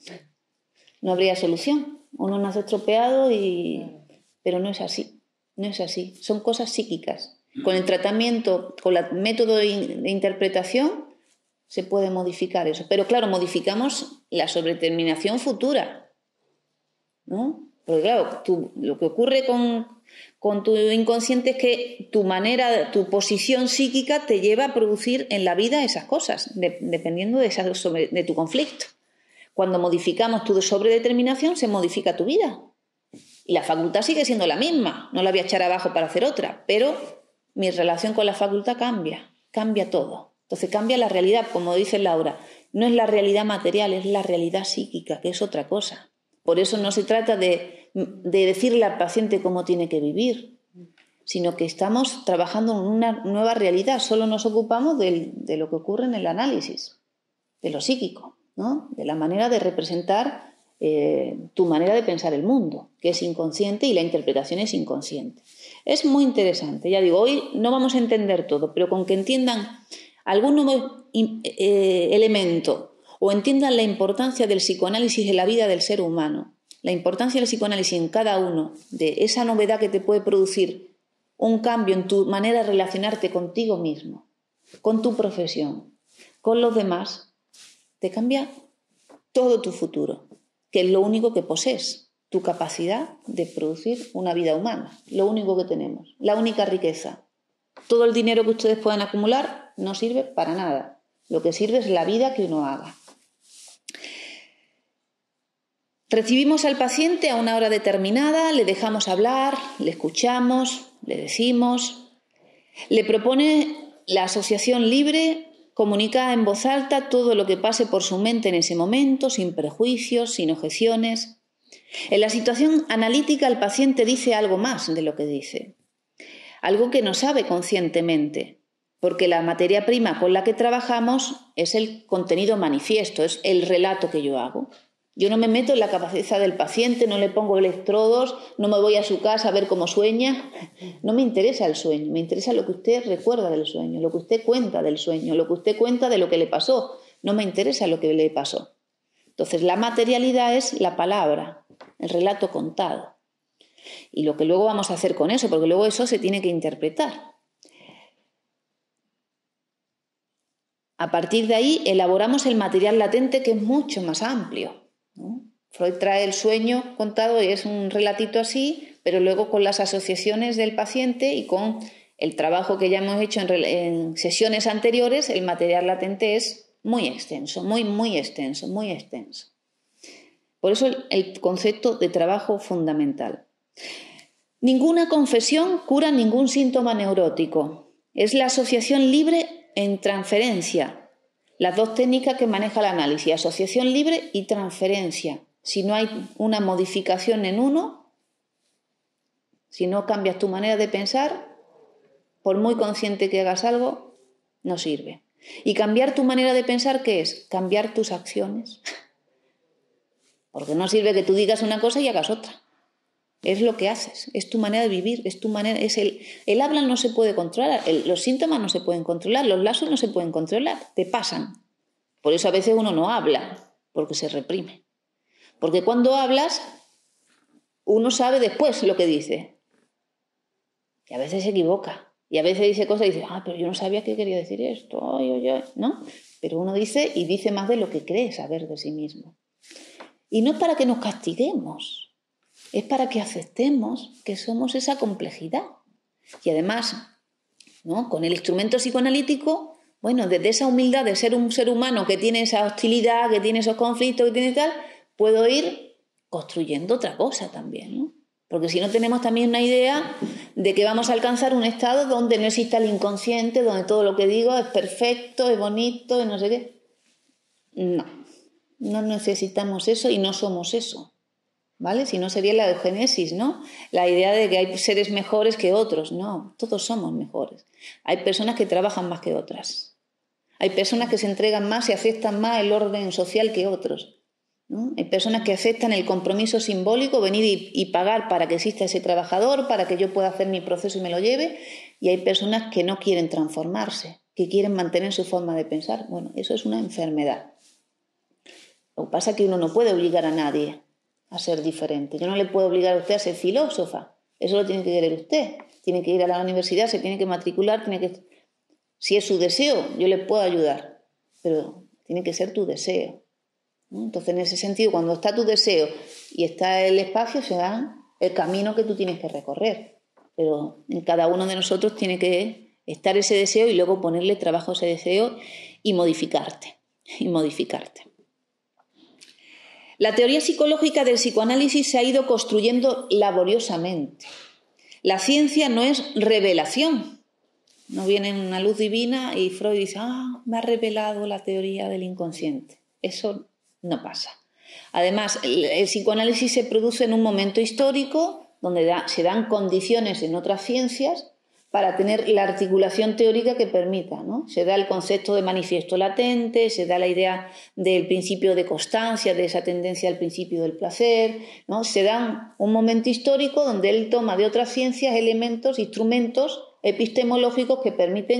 no habría solución. Uno nace estropeado y... Pero no es así, no es así. Son cosas psíquicas. Con el tratamiento, con el método de interpretación, se puede modificar eso. Pero claro, modificamos la sobredeterminación futura, ¿no? Porque claro, tú, lo que ocurre con, con tu inconsciente es que tu manera, tu posición psíquica te lleva a producir en la vida esas cosas, de, dependiendo de, esa, sobre, de tu conflicto. Cuando modificamos tu sobredeterminación, se modifica tu vida. Y la facultad sigue siendo la misma, no la voy a echar abajo para hacer otra, pero mi relación con la facultad cambia, cambia todo. Entonces cambia la realidad, como dice Laura, no es la realidad material, es la realidad psíquica, que es otra cosa. Por eso no se trata de, de decirle al paciente cómo tiene que vivir, sino que estamos trabajando en una nueva realidad, solo nos ocupamos de, de lo que ocurre en el análisis, de lo psíquico, ¿no? De la manera de representar eh, tu manera de pensar el mundo, que es inconsciente y la interpretación es inconsciente. Es muy interesante, ya digo, hoy no vamos a entender todo, pero con que entiendan algún nuevo eh, elemento o entiendan la importancia del psicoanálisis en la vida del ser humano, la importancia del psicoanálisis en cada uno, de esa novedad que te puede producir un cambio en tu manera de relacionarte contigo mismo, con tu profesión, con los demás, te cambia todo tu futuro, que es lo único que posees, tu capacidad de producir una vida humana, lo único que tenemos, la única riqueza. Todo el dinero que ustedes puedan acumular no sirve para nada, lo que sirve es la vida que uno haga. Recibimos al paciente a una hora determinada, le dejamos hablar, le escuchamos, le decimos, le propone la asociación libre, comunica en voz alta todo lo que pase por su mente en ese momento, sin prejuicios, sin objeciones. En la situación analítica el paciente dice algo más de lo que dice, algo que no sabe conscientemente, porque la materia prima con la que trabajamos es el contenido manifiesto, es el relato que yo hago. Yo no me meto en la cabeza del paciente, no le pongo electrodos, no me voy a su casa a ver cómo sueña. No me interesa el sueño, me interesa lo que usted recuerda del sueño, lo que usted cuenta del sueño, lo que usted cuenta de lo que le pasó. No me interesa lo que le pasó. Entonces, la materialidad es la palabra, el relato contado. Y lo que luego vamos a hacer con eso, porque luego eso se tiene que interpretar. A partir de ahí elaboramos el material latente, que es mucho más amplio, ¿no? Freud trae el sueño contado y es un relatito así, pero luego con las asociaciones del paciente y con el trabajo que ya hemos hecho en, en sesiones anteriores, el material latente es muy extenso, muy, muy extenso, muy extenso. Por eso el, el concepto de trabajo fundamental. Ninguna confesión cura ningún síntoma neurótico. Es la asociación libre en transferencia. Las dos técnicas que maneja el análisis, asociación libre y transferencia. Si no hay una modificación en uno, si no cambias tu manera de pensar, por muy consciente que hagas algo, no sirve. Y cambiar tu manera de pensar, ¿qué es? Cambiar tus acciones. Porque no sirve que tú digas una cosa y hagas otra. Es lo que haces, es tu manera de vivir, es tu manera, es el, el habla no se puede controlar, el, los síntomas no se pueden controlar, los lazos no se pueden controlar, te pasan. Por eso a veces uno no habla, porque se reprime. Porque cuando hablas, uno sabe después lo que dice. Y a veces se equivoca. Y a veces dice cosas y dice, ah, pero yo no sabía que quería decir esto, ay, ay, ay, ¿no? Pero uno dice y dice más de lo que cree saber de sí mismo. Y no es para que nos castiguemos. Es para que aceptemos que somos esa complejidad. Y además, ¿no? Con el instrumento psicoanalítico, bueno, desde esa humildad de ser un ser humano que tiene esa hostilidad, que tiene esos conflictos, que tiene tal, puedo ir construyendo otra cosa también, ¿no? Porque si no tenemos también una idea de que vamos a alcanzar un estado donde no exista el inconsciente, donde todo lo que digo es perfecto, es bonito, y no sé qué. No, no necesitamos eso y no somos eso. ¿Vale? Si no sería la eugenesis, ¿no? La idea de que hay seres mejores que otros. No, todos somos mejores. Hay personas que trabajan más que otras. Hay personas que se entregan más y aceptan más el orden social que otros, ¿no? Hay personas que aceptan el compromiso simbólico, venir y, y pagar para que exista ese trabajador, para que yo pueda hacer mi proceso y me lo lleve. Y hay personas que no quieren transformarse, que quieren mantener su forma de pensar. Bueno, eso es una enfermedad. Lo que pasa es que uno no puede obligar a nadie a ser diferente. Yo no le puedo obligar a usted a ser filósofa. Eso lo tiene que querer usted. Tiene que ir a la universidad, se tiene que matricular, tiene que... Si es su deseo, yo le puedo ayudar, pero tiene que ser tu deseo, ¿no? Entonces, en ese sentido, cuando está tu deseo y está el espacio, se da el camino que tú tienes que recorrer. Pero en cada uno de nosotros tiene que estar ese deseo y luego ponerle trabajo a ese deseo y modificarte, y modificarte. La teoría psicológica del psicoanálisis se ha ido construyendo laboriosamente. La ciencia no es revelación. No viene una luz divina y Freud dice, ah, me ha revelado la teoría del inconsciente. Eso no pasa. Además, el, el psicoanálisis se produce en un momento histórico donde da, se dan condiciones en otras ciencias para tener la articulación teórica que permita, ¿no? Se da el concepto de manifiesto latente, se da la idea del principio de constancia, de esa tendencia al principio del placer, ¿no? Se da un momento histórico donde él toma de otras ciencias elementos, instrumentos epistemológicos que permiten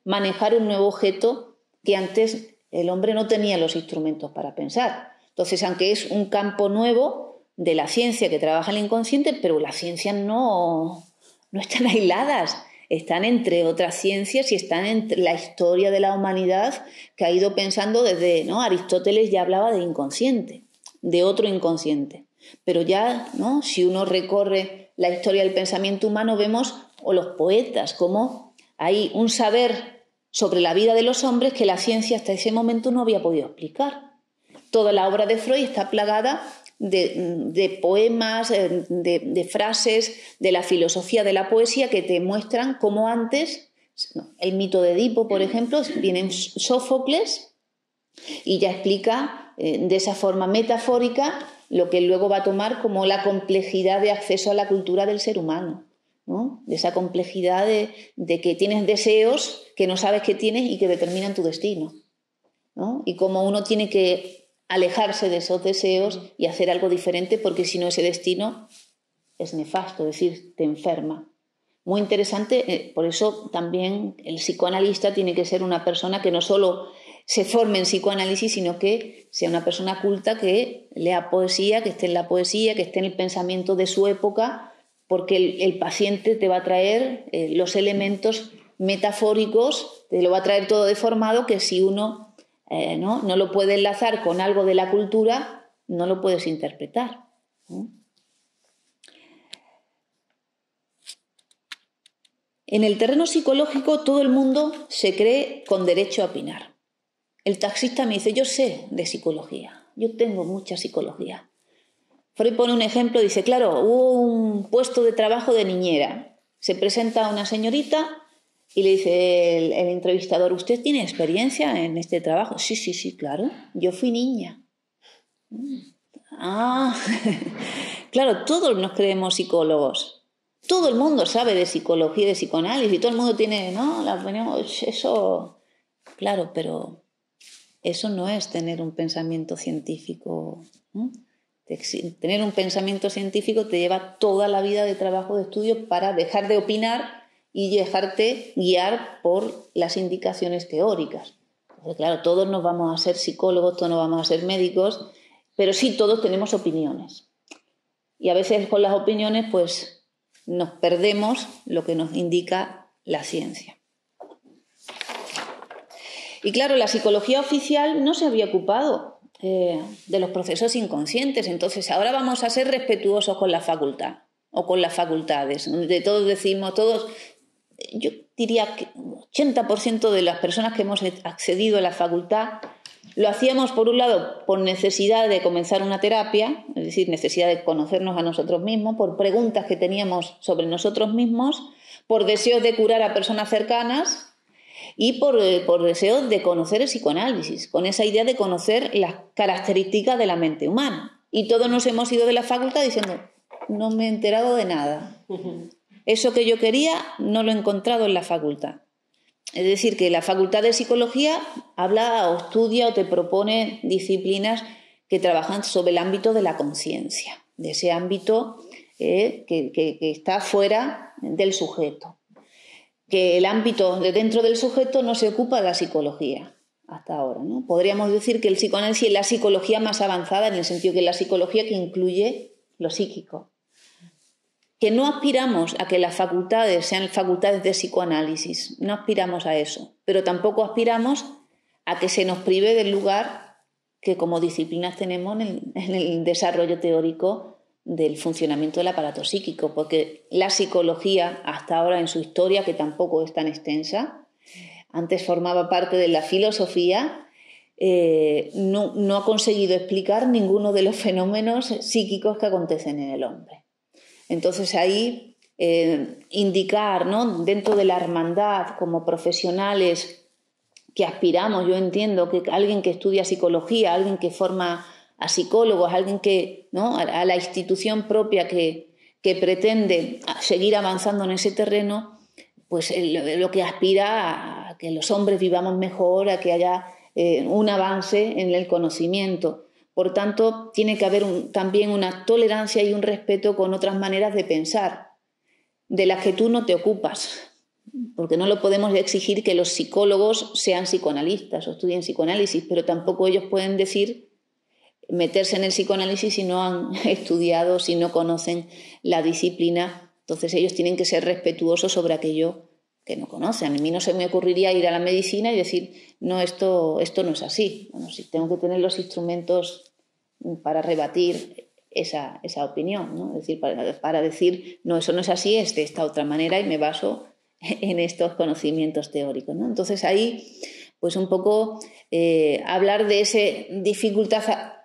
manejar un nuevo objeto que antes el hombre no tenía los instrumentos para pensar. Entonces, aunque es un campo nuevo de la ciencia que trabaja el inconsciente, pero las ciencias no, no están aisladas, están entre otras ciencias y están entre la historia de la humanidad que ha ido pensando desde, ¿no? Aristóteles ya hablaba de inconsciente, de otro inconsciente. Pero ya, ¿no? Si uno recorre la historia del pensamiento humano, vemos, o los poetas, cómo hay un saber sobre la vida de los hombres que la ciencia hasta ese momento no había podido explicar. Toda la obra de Freud está plagada de, de poemas, de, de frases de la filosofía de la poesía que te muestran cómo antes, el mito de Edipo, por ejemplo, viene en Sófocles y ya explica eh, de esa forma metafórica lo que luego va a tomar como la complejidad de acceso a la cultura del ser humano, ¿no? De esa complejidad de, de que tienes deseos que no sabes que tienes y que determinan tu destino, ¿no? Y cómo uno tiene que alejarse de esos deseos y hacer algo diferente, porque si no ese destino es nefasto, es decir, te enferma. Muy interesante, eh, por eso también el psicoanalista tiene que ser una persona que no solo se forme en psicoanálisis, sino que sea una persona culta que lea poesía, que esté en la poesía, que esté en el pensamiento de su época, porque el, el paciente te va a traer eh, los elementos metafóricos, te lo va a traer todo deformado, que si uno eh, ¿no? no lo puede enlazar con algo de la cultura, no lo puedes interpretar, ¿no? En el terreno psicológico todo el mundo se cree con derecho a opinar. El taxista me dice, yo sé de psicología, yo tengo mucha psicología. Freud pone un ejemplo, dice, claro, hubo un puesto de trabajo de niñera. Se presenta una señorita y le dice el, el entrevistador, ¿usted tiene experiencia en este trabajo? Sí, sí, sí, claro, yo fui niña. Ah, claro, todos nos creemos psicólogos. Todo el mundo sabe de psicología y de psicoanálisis, todo el mundo tiene, ¿no? La opinión, eso, claro, pero eso no es tener un pensamiento científico, ¿no? Tener un pensamiento científico te lleva toda la vida de trabajo, de estudio, para dejar de opinar y dejarte guiar por las indicaciones teóricas. Entonces, claro, todos nos vamos a ser psicólogos, todos nos vamos a ser médicos, pero sí todos tenemos opiniones. Y a veces con las opiniones, pues, nos perdemos lo que nos indica la ciencia. Y claro, la psicología oficial no se había ocupado eh, de los procesos inconscientes, entonces ahora vamos a ser respetuosos con la facultad o con las facultades, donde todos decimos, todos, yo diría que ochenta por ciento de las personas que hemos accedido a la facultad lo hacíamos, por un lado, por necesidad de comenzar una terapia, es decir, necesidad de conocernos a nosotros mismos, por preguntas que teníamos sobre nosotros mismos, por deseos de curar a personas cercanas y por, por deseos de conocer el psicoanálisis, con esa idea de conocer las características de la mente humana. Y todos nos hemos ido de la facultad diciendo, no me he enterado de nada. Eso que yo quería no lo he encontrado en la facultad. Es decir, que la Facultad de Psicología habla o estudia o te propone disciplinas que trabajan sobre el ámbito de la conciencia, de ese ámbito eh, que, que, que está fuera del sujeto. Que el ámbito de dentro del sujeto no se ocupa de la psicología hasta ahora, ¿no? Podríamos decir que el psicoanálisis es la psicología más avanzada, en el sentido que es la psicología que incluye lo psíquico. Que no aspiramos a que las facultades sean facultades de psicoanálisis, no aspiramos a eso, pero tampoco aspiramos a que se nos prive del lugar que como disciplinas tenemos en el, en el desarrollo teórico del funcionamiento del aparato psíquico, porque la psicología hasta ahora en su historia, que tampoco es tan extensa, antes formaba parte de la filosofía, eh, no, no ha conseguido explicar ninguno de los fenómenos psíquicos que acontecen en el hombre. Entonces ahí eh, indicar, ¿no? Dentro de la hermandad como profesionales que aspiramos, yo entiendo que alguien que estudia psicología, alguien que forma a psicólogos, alguien que, ¿no? a, a la institución propia que, que pretende seguir avanzando en ese terreno, pues lo, lo que aspira a que los hombres vivamos mejor, a que haya eh, un avance en el conocimiento. Por tanto, tiene que haber un, también una tolerancia y un respeto con otras maneras de pensar, de las que tú no te ocupas, porque no lo podemos exigir que los psicólogos sean psicoanalistas o estudien psicoanálisis, pero tampoco ellos pueden decir meterse en el psicoanálisis si no han estudiado, si no conocen la disciplina. Entonces ellos tienen que ser respetuosos sobre aquello que no conocen. A mí no se me ocurriría ir a la medicina y decir, no, esto, esto no es así. Bueno, sí, tengo que tener los instrumentos para rebatir esa, esa opinión, ¿no? Es decir, para, para decir, no, eso no es así, es de esta otra manera y me baso en estos conocimientos teóricos, ¿no? Entonces ahí, pues un poco eh, hablar de esa dificultad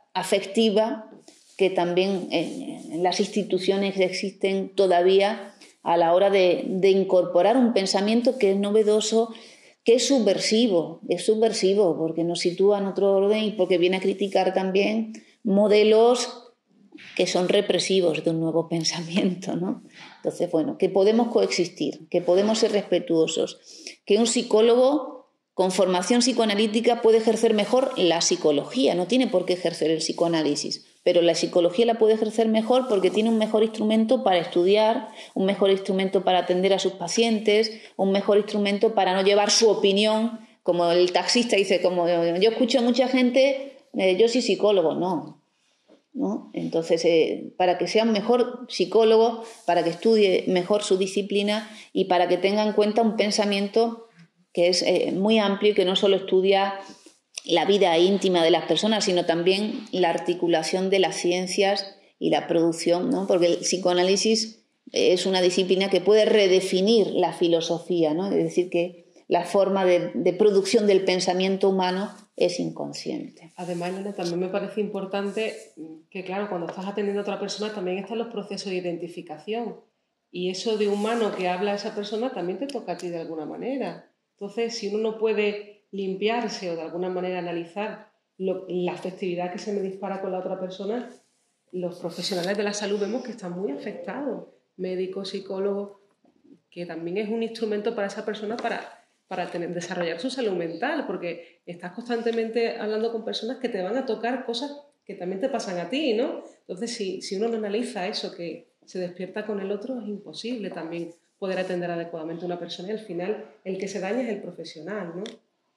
afectiva que también en, en las instituciones existen todavía a la hora de, de incorporar un pensamiento que es novedoso, que es subversivo, es subversivo porque nos sitúa en otro orden y porque viene a criticar también modelos que son represivos de un nuevo pensamiento, ¿no? Entonces, bueno, que podemos coexistir, que podemos ser respetuosos, que un psicólogo con formación psicoanalítica puede ejercer mejor la psicología, no tiene por qué ejercer el psicoanálisis, pero la psicología la puede ejercer mejor porque tiene un mejor instrumento para estudiar, un mejor instrumento para atender a sus pacientes, un mejor instrumento para no llevar su opinión, como el taxista dice, como yo escucho a mucha gente, eh, yo soy psicólogo, no. ¿No? Entonces, eh, para que sea un mejor psicólogo, para que estudie mejor su disciplina y para que tenga en cuenta un pensamiento que es eh, muy amplio y que no solo estudia la vida íntima de las personas, sino también la articulación de las ciencias y la producción, ¿no? Porque el psicoanálisis es una disciplina que puede redefinir la filosofía, ¿no? Es decir, que la forma de, de producción del pensamiento humano es inconsciente. Además, Elena, también me parece importante que, claro, cuando estás atendiendo a otra persona también están los procesos de identificación. Y eso de humano que habla esa persona también te toca a ti de alguna manera. Entonces, si uno no puede limpiarse o de alguna manera analizar lo, la afectividad que se me dispara con la otra persona, los profesionales de la salud vemos que están muy afectados. Médicos, psicólogos, que también es un instrumento para esa persona para... para tener, desarrollar su salud mental, porque estás constantemente hablando con personas que te van a tocar cosas que también te pasan a ti, ¿no? Entonces, si, si uno no analiza eso que se despierta con el otro, es imposible también poder atender adecuadamente a una persona y al final el que se daña es el profesional, ¿no?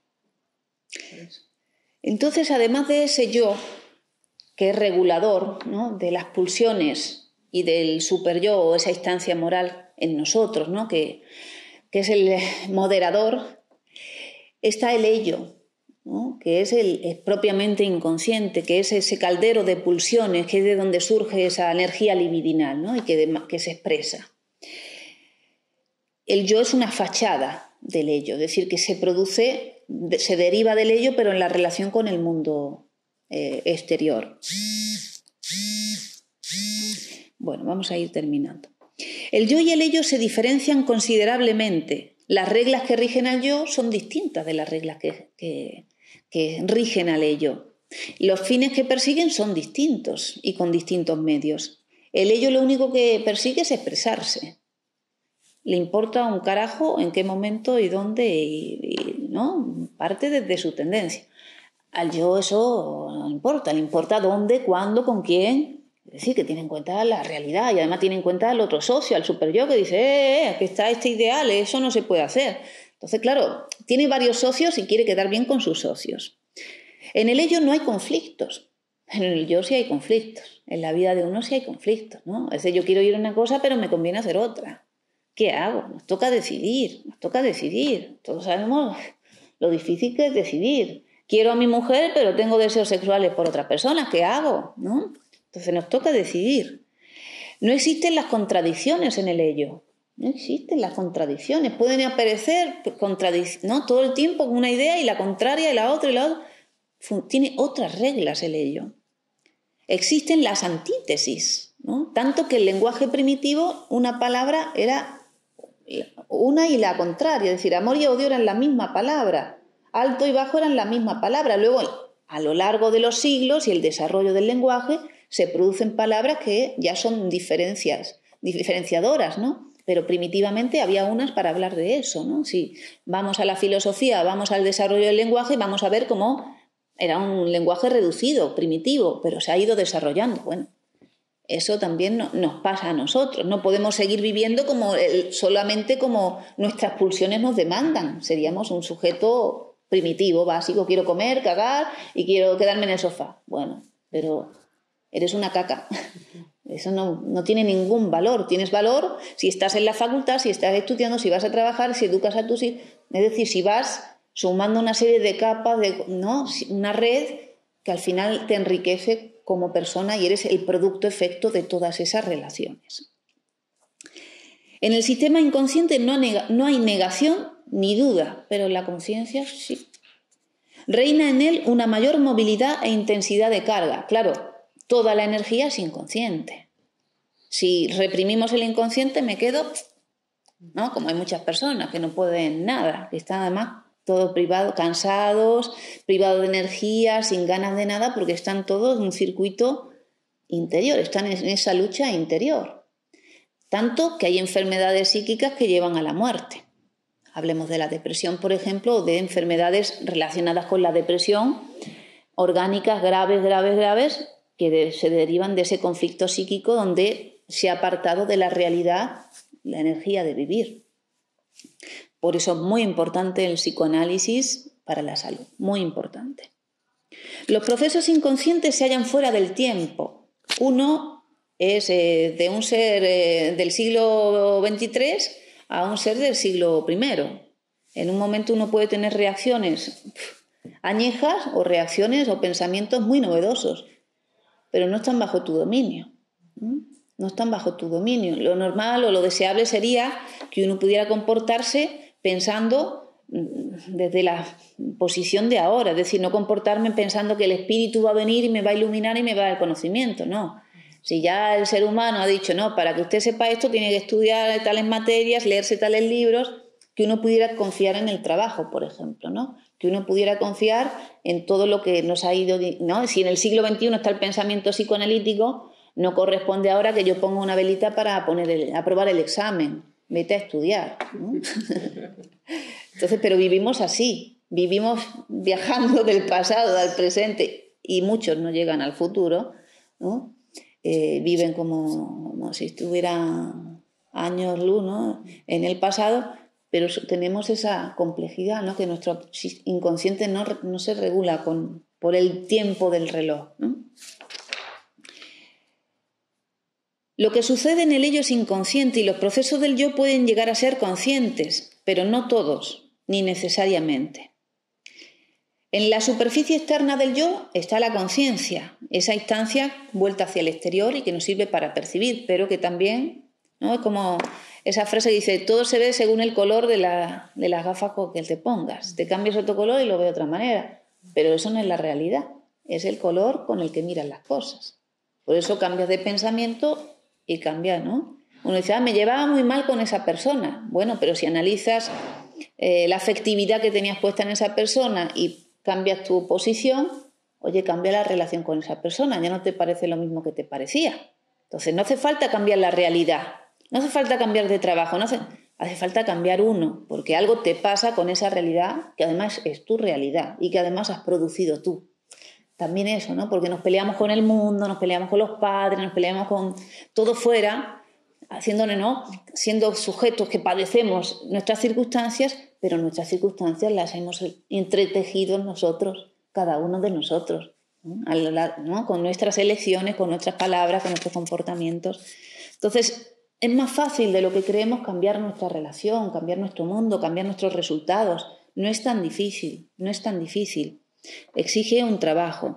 Entonces, además de ese yo, que es regulador, ¿no?, de las pulsiones y del superyo o esa instancia moral en nosotros, ¿no?, que que es el moderador, está el ello, ¿no?, que es el es propiamente inconsciente, que es ese caldero de pulsiones, que es de donde surge esa energía libidinal, ¿no?, y que, de, que se expresa. El yo es una fachada del ello, es decir, que se produce, se deriva del ello, pero en la relación con el mundo eh, exterior. Bueno, vamos a ir terminando. El yo y el ello se diferencian considerablemente. Las reglas que rigen al yo son distintas de las reglas que, que, que rigen al ello. Los fines que persiguen son distintos y con distintos medios. El ello lo único que persigue es expresarse. Le importa un carajo en qué momento y dónde, y, y, ¿no? Parte desde su tendencia. Al yo eso no importa, le importa dónde, cuándo, con quién. Es decir, que tiene en cuenta la realidad y además tiene en cuenta al otro socio, al superyo, que dice, eh, eh, aquí está este ideal, eso no se puede hacer. Entonces, claro, tiene varios socios y quiere quedar bien con sus socios. En el ello no hay conflictos, en el yo sí hay conflictos, en la vida de uno sí hay conflictos, ¿no? Es decir, yo quiero ir a una cosa pero me conviene hacer otra. ¿Qué hago? Nos toca decidir, nos toca decidir. Todos sabemos lo difícil que es decidir. Quiero a mi mujer pero tengo deseos sexuales por otras personas, ¿qué hago? ¿No? Entonces nos toca decidir. No existen las contradicciones en el ello. No existen las contradicciones. Pueden aparecer contradic- ¿no? todo el tiempo con una idea y la contraria y la otra y la otra. Tiene otras reglas el ello. Existen las antítesis, ¿no? Tanto que el lenguaje primitivo, una palabra era una y la contraria. Es decir, amor y odio eran la misma palabra. Alto y bajo eran la misma palabra. Luego, a lo largo de los siglos y el desarrollo del lenguaje, se producen palabras que ya son diferencias, diferenciadoras, ¿no? Pero primitivamente había unas para hablar de eso, ¿no? Si vamos a la filosofía, vamos al desarrollo del lenguaje, vamos a ver cómo era un lenguaje reducido, primitivo, pero se ha ido desarrollando. Bueno, Eso también no, nos pasa a nosotros. No podemos seguir viviendo como el, solamente como nuestras pulsiones nos demandan. Seríamos un sujeto primitivo, básico. Quiero comer, cagar y quiero quedarme en el sofá. Bueno, pero eres una caca. Eso no, no tiene ningún valor. Tienes valor si estás en la facultad, si estás estudiando, si vas a trabajar, si educas a tus hijos. Es decir, si vas sumando una serie de capas, de, ¿no? Una red que al final te enriquece como persona y eres el producto efecto de todas esas relaciones. En el sistema inconsciente no, nega, no hay negación ni duda, pero en la conciencia sí. Reina en él una mayor movilidad e intensidad de carga. Claro, toda la energía es inconsciente. Si reprimimos el inconsciente me quedo, ¿no? Como hay muchas personas que no pueden nada, que están además todos privados, cansados, privados de energía, sin ganas de nada, porque están todos en un circuito interior, están en esa lucha interior. Tanto que hay enfermedades psíquicas que llevan a la muerte. Hablemos de la depresión, por ejemplo, o de enfermedades relacionadas con la depresión, orgánicas graves, graves, graves, que de, se derivan de ese conflicto psíquico donde se ha apartado de la realidad la energía de vivir. Por eso es muy importante el psicoanálisis para la salud, muy importante. Los procesos inconscientes se hallan fuera del tiempo. Uno es eh, de un ser eh, del siglo veintitrés a un ser del siglo primero. En un momento uno puede tener reacciones pff, añejas o reacciones o pensamientos muy novedosos, pero no están bajo tu dominio. ¿Mm? No están bajo tu dominio. Lo normal o lo deseable sería que uno pudiera comportarse pensando desde la posición de ahora, es decir, no comportarme pensando que el espíritu va a venir y me va a iluminar y me va a dar conocimiento, no. Si ya el ser humano ha dicho, no, para que usted sepa esto tiene que estudiar tales materias, leerse tales libros, que uno pudiera confiar en el trabajo, por ejemplo, ¿no? Que uno pudiera confiar en todo lo que nos ha ido, ¿no? Si en el siglo veintiuno está el pensamiento psicoanalítico, no corresponde ahora que yo ponga una velita para poner el, aprobar el examen. Vete a estudiar, ¿no? Entonces, pero vivimos así, vivimos viajando del pasado al presente y muchos no llegan al futuro, ¿no? Eh, viven como, como si estuvieran años luz, ¿no? En el pasado, pero tenemos esa complejidad, ¿no? Que nuestro inconsciente no, no se regula con, por el tiempo del reloj, ¿no? Lo que sucede en el ello es inconsciente y los procesos del yo pueden llegar a ser conscientes, pero no todos, ni necesariamente. En la superficie externa del yo está la conciencia, esa instancia vuelta hacia el exterior y que nos sirve para percibir, pero que también, ¿no? Es como esa frase que dice, todo se ve según el color de, la, de las gafas que te pongas. Te cambias otro color y lo ves de otra manera, pero eso no es la realidad, es el color con el que miras las cosas. Por eso cambias de pensamiento y cambia, ¿no? Uno dice, ah, me llevaba muy mal con esa persona. Bueno, pero si analizas eh, la afectividad que tenías puesta en esa persona y cambias tu posición, oye, cambia la relación con esa persona, ya no te parece lo mismo que te parecía. Entonces, no hace falta cambiar la realidad, no hace falta cambiar de trabajo, no hace, hace falta cambiar uno, porque algo te pasa con esa realidad que además es tu realidad y que además has producido tú. También eso, ¿no? Porque nos peleamos con el mundo, nos peleamos con los padres, nos peleamos con todo fuera, haciéndonos, ¿no? Siendo sujetos que padecemos nuestras circunstancias, pero nuestras circunstancias las hemos entretejido nosotros, cada uno de nosotros, ¿no? A lo largo, ¿no? Con nuestras elecciones, con nuestras palabras, con nuestros comportamientos. Entonces, es más fácil de lo que creemos cambiar nuestra relación, cambiar nuestro mundo, cambiar nuestros resultados. No es tan difícil, no es tan difícil. Exige un trabajo.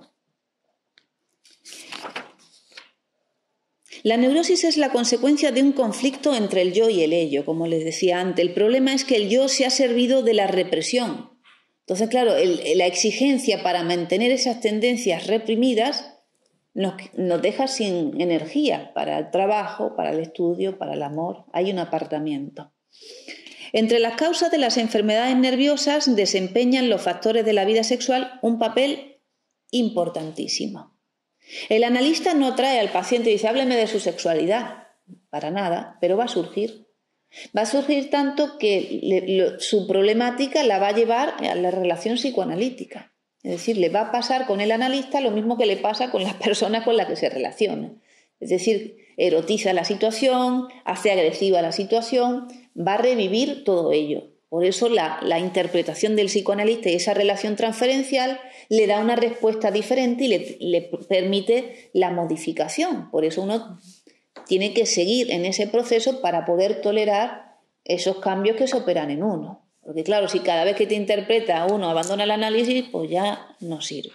La neurosis es la consecuencia de un conflicto entre el yo y el ello, como les decía antes. El problema es que el yo se ha servido de la represión. Entonces, claro, el, la exigencia para mantener esas tendencias reprimidas nos, nos deja sin energía para el trabajo, para el estudio, para el amor. Hay un apartamiento. Entre las causas de las enfermedades nerviosas desempeñan los factores de la vida sexual un papel importantísimo. El analista no trae al paciente y dice, hábleme de su sexualidad, para nada, pero va a surgir. Va a surgir tanto que le, lo, su problemática la va a llevar a la relación psicoanalítica. Es decir, le va a pasar con el analista lo mismo que le pasa con las personas con las que se relaciona. Es decir, erotiza la situación, hace agresiva la situación, va a revivir todo ello. Por eso la, la interpretación del psicoanalista y esa relación transferencial le da una respuesta diferente y le, le permite la modificación. Por eso uno tiene que seguir en ese proceso para poder tolerar esos cambios que se operan en uno. Porque claro, si cada vez que te interpreta uno abandona el análisis, pues ya no sirve.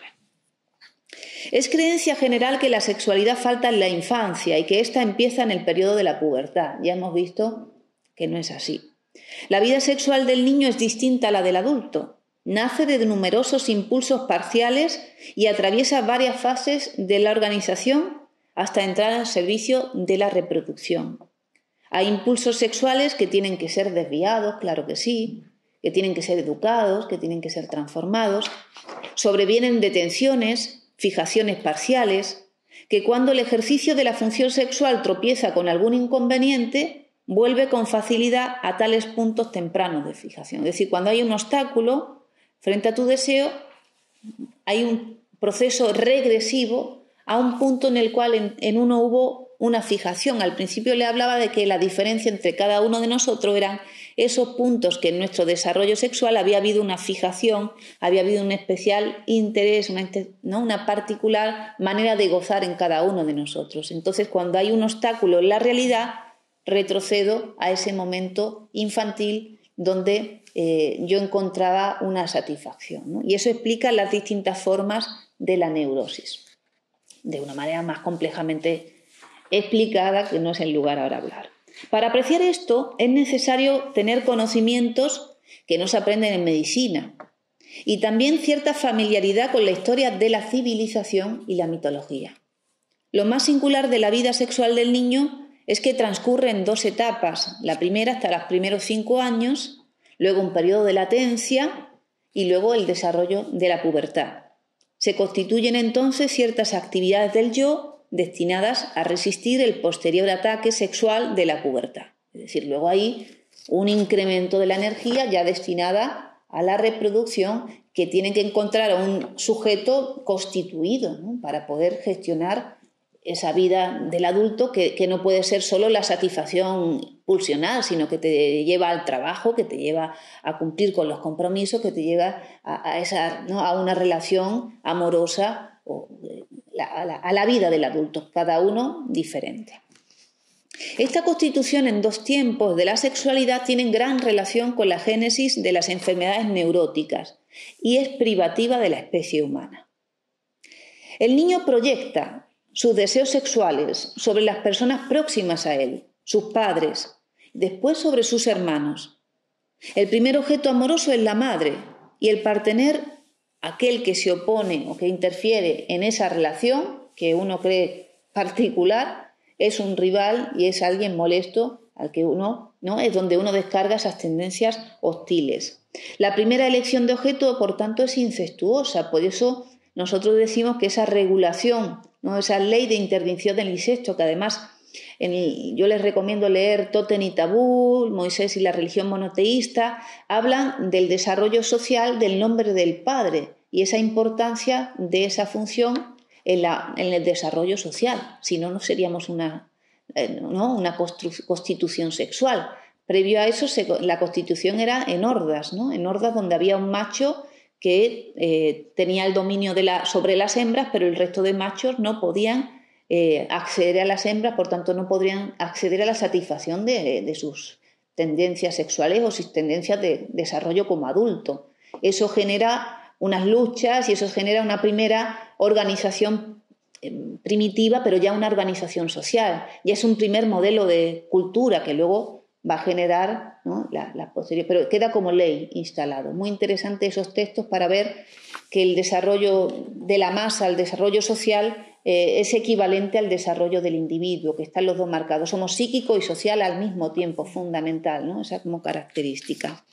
Es creencia general que la sexualidad falta en la infancia y que ésta empieza en el periodo de la pubertad. Ya hemos visto que no es así. La vida sexual del niño es distinta a la del adulto. Nace de numerosos impulsos parciales y atraviesa varias fases de la organización hasta entrar al servicio de la reproducción. Hay impulsos sexuales que tienen que ser desviados, claro que sí, que tienen que ser educados, que tienen que ser transformados. Sobrevienen detenciones, fijaciones parciales, que cuando el ejercicio de la función sexual tropieza con algún inconveniente, vuelve con facilidad a tales puntos tempranos de fijación. Es decir, cuando hay un obstáculo frente a tu deseo, hay un proceso regresivo a un punto en el cual en, en uno hubo una fijación. Al principio le hablaba de que la diferencia entre cada uno de nosotros eran esos puntos que en nuestro desarrollo sexual había habido una fijación, había habido un especial interés, una, ¿no? una particular manera de gozar en cada uno de nosotros. Entonces, cuando hay un obstáculo en la realidad, retrocedo a ese momento infantil donde eh, yo encontraba una satisfacción, ¿no? Y eso explica las distintas formas de la neurosis, de una manera más complejamente explicada que no es el lugar ahora hablar. Para apreciar esto es necesario tener conocimientos que no se aprenden en medicina y también cierta familiaridad con la historia de la civilización y la mitología. Lo más singular de la vida sexual del niño es que transcurre en dos etapas. La primera hasta los primeros cinco años, luego un periodo de latencia y luego el desarrollo de la pubertad. Se constituyen entonces ciertas actividades del yo destinadas a resistir el posterior ataque sexual de la pubertad. Es decir, luego hay un incremento de la energía ya destinada a la reproducción que tiene que encontrar a un sujeto constituido, ¿no? Para poder gestionar esa vida del adulto que, que no puede ser solo la satisfacción pulsional, sino que te lleva al trabajo, que te lleva a cumplir con los compromisos, que te lleva a, a, esa, ¿no? a una relación amorosa o la, a, la, a la vida del adulto, cada uno diferente. Esta constitución en dos tiempos de la sexualidad tiene gran relación con la génesis de las enfermedades neuróticas y es privativa de la especie humana. El niño proyecta sus deseos sexuales sobre las personas próximas a él, sus padres, después sobre sus hermanos. El primer objeto amoroso es la madre y el partener, aquel que se opone o que interfiere en esa relación que uno cree particular, es un rival y es alguien molesto al que uno, ¿no? Es donde uno descarga esas tendencias hostiles. La primera elección de objeto, por tanto, es incestuosa, por eso nosotros decimos que esa regulación, ¿no? Esa ley de interdicción del incesto, que además en el, yo les recomiendo leer Totem y Tabú, Moisés y la religión monoteísta, hablan del desarrollo social del nombre del padre y esa importancia de esa función en, la, en el desarrollo social. Si no, no seríamos una, eh, ¿no? una constitución sexual. Previo a eso, se, la constitución era en hordas, ¿no? En hordas donde había un macho que eh, tenía el dominio de la, sobre las hembras, pero el resto de machos no podían eh, acceder a las hembras, por tanto no podrían acceder a la satisfacción de, de sus tendencias sexuales o sus tendencias de desarrollo como adulto. Eso genera unas luchas y eso genera una primera organización eh, primitiva, pero ya una organización social. Ya es un primer modelo de cultura que luego va a generar, ¿no? la, la posterior, pero queda como ley instalado. Muy interesante esos textos para ver que el desarrollo de la masa, el desarrollo social, eh, es equivalente al desarrollo del individuo, que están los dos marcados. Somos psíquico y social al mismo tiempo, fundamental, ¿no? Esa como característica.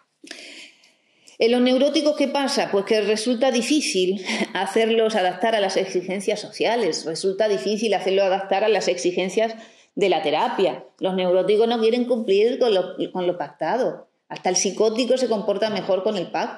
En los neuróticos, ¿qué pasa? Pues que resulta difícil hacerlos adaptar a las exigencias sociales, resulta difícil hacerlos adaptar a las exigencias de la terapia. Los neuróticos no quieren cumplir con lo, con lo pactado. Hasta el psicótico se comporta mejor con el pacto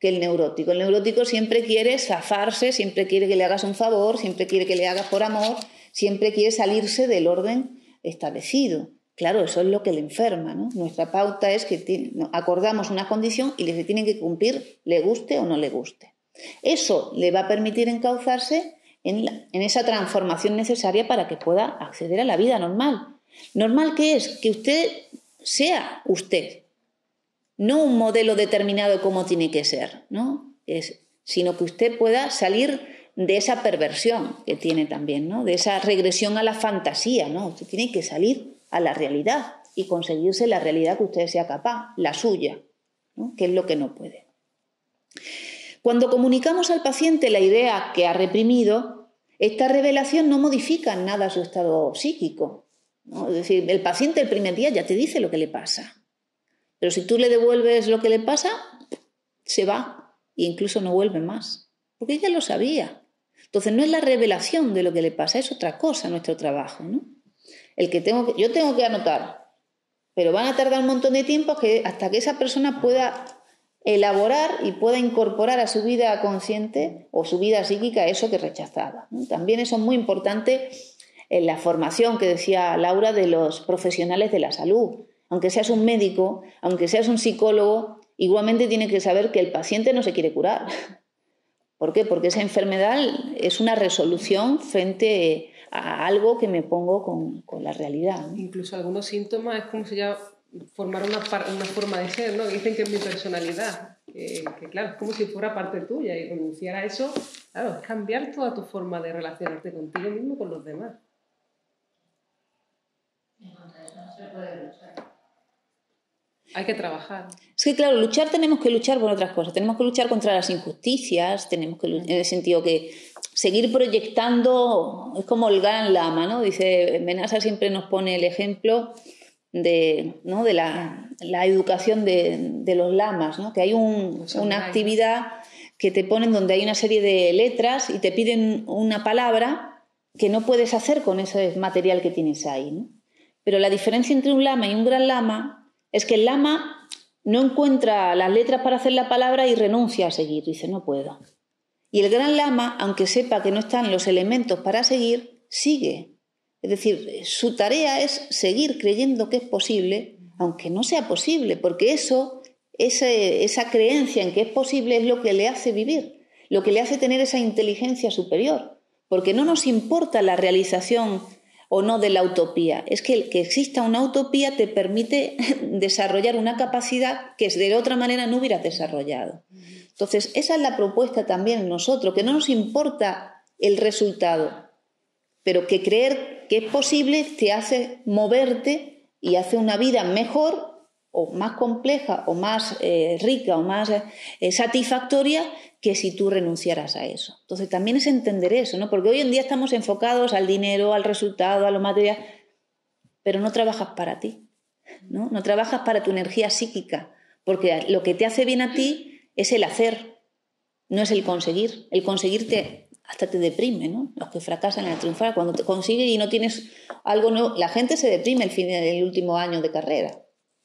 que el neurótico. El neurótico siempre quiere zafarse, siempre quiere que le hagas un favor, siempre quiere que le hagas por amor, siempre quiere salirse del orden establecido. Claro, eso es lo que le enferma, ¿no? Nuestra pauta es que tiene, acordamos una condición y le tienen que cumplir, le guste o no le guste. Eso le va a permitir encauzarse en, la, en esa transformación necesaria para que pueda acceder a la vida normal. ¿Normal qué es? Que usted sea usted, no un modelo determinado de cómo tiene que ser, ¿no? Es, sino que usted pueda salir de esa perversión que tiene también, ¿no? De esa regresión a la fantasía, ¿no? Usted tiene que salir a la realidad y conseguirse la realidad que usted sea capaz, la suya, ¿no? Que es lo que no puede. Cuando comunicamos al paciente la idea que ha reprimido, esta revelación no modifica en nada su estado psíquico, ¿no? Es decir, el paciente el primer día ya te dice lo que le pasa, pero si tú le devuelves lo que le pasa, se va e incluso no vuelve más, porque ella lo sabía. Entonces no es la revelación de lo que le pasa, es otra cosa nuestro trabajo, ¿no? El que tengo que, yo tengo que anotar, pero van a tardar un montón de tiempo que, hasta que esa persona pueda elaborar y pueda incorporar a su vida consciente o su vida psíquica eso que rechazaba, ¿no? También eso es muy importante en la formación que decía Laura de los profesionales de la salud. Aunque seas un médico, aunque seas un psicólogo, igualmente tienes que saber que el paciente no se quiere curar. ¿Por qué? Porque esa enfermedad es una resolución frente a algo que me pongo con, con la realidad, ¿no? Incluso algunos síntomas es como si ya formara una, una forma de ser, ¿no? Dicen que es mi personalidad, que, que claro, es como si fuera parte tuya, y renunciar a eso, claro, es cambiar toda tu forma de relacionarte contigo mismo, con los demás. En contra de eso no se puede luchar. Hay que trabajar. Es que, claro, luchar tenemos que luchar por otras cosas. Tenemos que luchar contra las injusticias, tenemos que luchar, en el sentido que seguir proyectando es como el Gran Lama, ¿no? Dice, Benassa siempre nos pone el ejemplo de, ¿no? de la, la educación de, de los lamas, ¿no? Que hay un, una actividad que te ponen donde hay una serie de letras y te piden una palabra que no puedes hacer con ese material que tienes ahí, ¿no? Pero la diferencia entre un lama y un Gran Lama es que el lama no encuentra las letras para hacer la palabra y renuncia a seguir, dice, no puedo. Y el Gran Lama, aunque sepa que no están los elementos para seguir, sigue. Es decir, su tarea es seguir creyendo que es posible, aunque no sea posible, porque eso, ese, esa creencia en que es posible es lo que le hace vivir, lo que le hace tener esa inteligencia superior, porque no nos importa la realización o no de la utopía, es que el que exista una utopía te permite desarrollar una capacidad que de otra manera no hubieras desarrollado. Entonces, esa es la propuesta también en nosotros, que no nos importa el resultado, pero que creer que es posible te hace moverte y hace una vida mejor o más compleja o más eh, rica o más eh, satisfactoria que si tú renunciaras a eso. Entonces también es entender eso, ¿no? Porque hoy en día estamos enfocados al dinero, al resultado, a lo material, pero no trabajas para ti, ¿no? No trabajas para tu energía psíquica, porque lo que te hace bien a ti es el hacer, no es el conseguir. El conseguir te, hasta te deprime, ¿no? Los que fracasan en el triunfar, cuando te consigues y no tienes algo nuevo, la gente se deprime el fin del último año de carrera.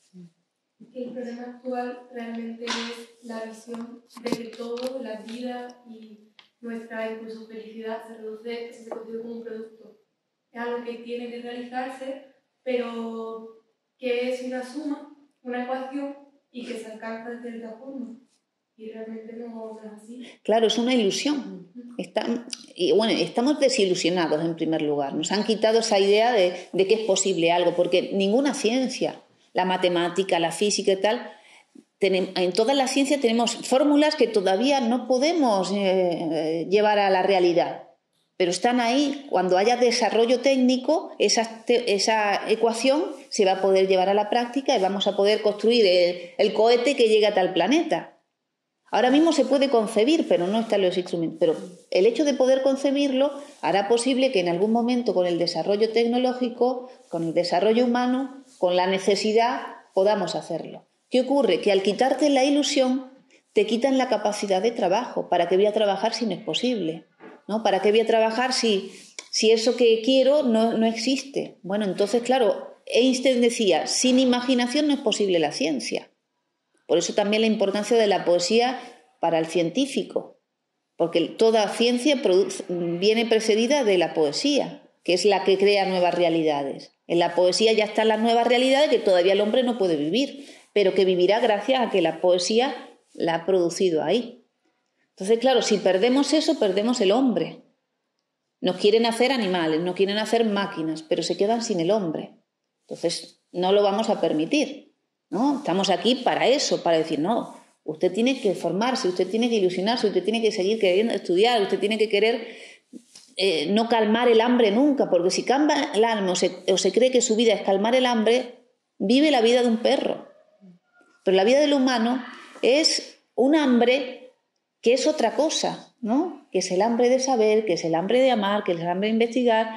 El problema actual realmente es la visión de que todo, la vida y nuestra incluso felicidad se reduce, se considera como un producto. Es algo que tiene que realizarse, pero que es una suma, una ecuación y que se alcanza de cierta forma. Y realmente no es así. Claro, es una ilusión. Está, y bueno, estamos desilusionados en primer lugar. Nos han quitado esa idea de, de que es posible algo, porque ninguna ciencia, la matemática, la física y tal, tenemos, en toda la ciencia tenemos fórmulas que todavía no podemos eh, llevar a la realidad, pero están ahí. Cuando haya desarrollo técnico, esa, esa ecuación se va a poder llevar a la práctica y vamos a poder construir el, el cohete que llegue a tal planeta. Ahora mismo se puede concebir, pero no están los instrumentos. Pero el hecho de poder concebirlo hará posible que en algún momento, con el desarrollo tecnológico, con el desarrollo humano, con la necesidad, podamos hacerlo. ¿Qué ocurre? Que al quitarte la ilusión, te quitan la capacidad de trabajo. ¿Para qué voy a trabajar si no es posible? ¿No? ¿Para qué voy a trabajar si, si eso que quiero no, no existe? Bueno, entonces, claro, Einstein decía, sin imaginación no es posible la ciencia. Por eso también la importancia de la poesía para el científico, porque toda ciencia produce, viene precedida de la poesía, que es la que crea nuevas realidades. En la poesía ya están las nuevas realidades que todavía el hombre no puede vivir, pero que vivirá gracias a que la poesía la ha producido ahí. Entonces, claro, si perdemos eso, perdemos el hombre. Nos quieren hacer animales, nos quieren hacer máquinas, pero se quedan sin el hombre. Entonces, no lo vamos a permitir, ¿no? Estamos aquí para eso, para decir, no, usted tiene que formarse, usted tiene que ilusionarse, usted tiene que seguir queriendo estudiar, usted tiene que querer eh, no calmar el hambre nunca, porque si calma el alma o se, o se cree que su vida es calmar el hambre, vive la vida de un perro. Pero la vida del humano es un hambre que es otra cosa, ¿no? Que es el hambre de saber, que es el hambre de amar, que es el hambre de investigar,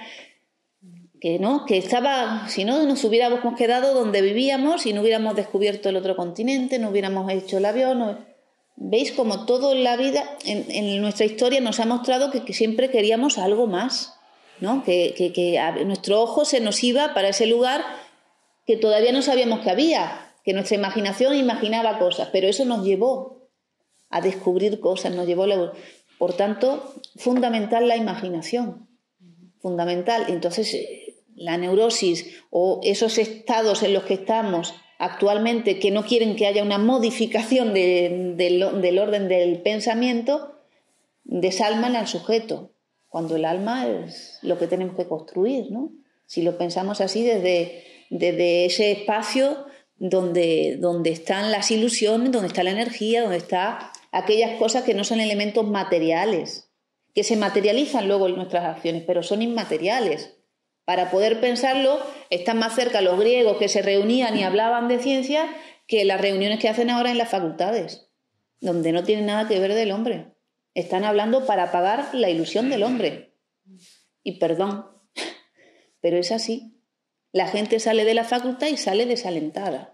que no, que estaba, si no nos hubiéramos quedado donde vivíamos y no hubiéramos descubierto el otro continente, no hubiéramos hecho el avión. No... Veis como toda la vida en, en nuestra historia nos ha mostrado que, que siempre queríamos algo más, ¿no? Que, que, que a, nuestro ojo se nos iba para ese lugar que todavía no sabíamos que había, que nuestra imaginación imaginaba cosas, pero eso nos llevó a descubrir cosas, nos llevó la... Por tanto, fundamental la imaginación, fundamental. Entonces, la neurosis o esos estados en los que estamos actualmente que no quieren que haya una modificación de, de, del orden del pensamiento, desalman al sujeto, cuando el alma es lo que tenemos que construir, ¿no? Si lo pensamos así desde, desde ese espacio donde, donde están las ilusiones, donde está la energía, donde están aquellas cosas que no son elementos materiales, que se materializan luego en nuestras acciones, pero son inmateriales. Para poder pensarlo, están más cerca los griegos que se reunían y hablaban de ciencia que las reuniones que hacen ahora en las facultades, donde no tienen nada que ver del hombre. Están hablando para apagar la ilusión del hombre. Y perdón, pero es así. La gente sale de la facultad y sale desalentada.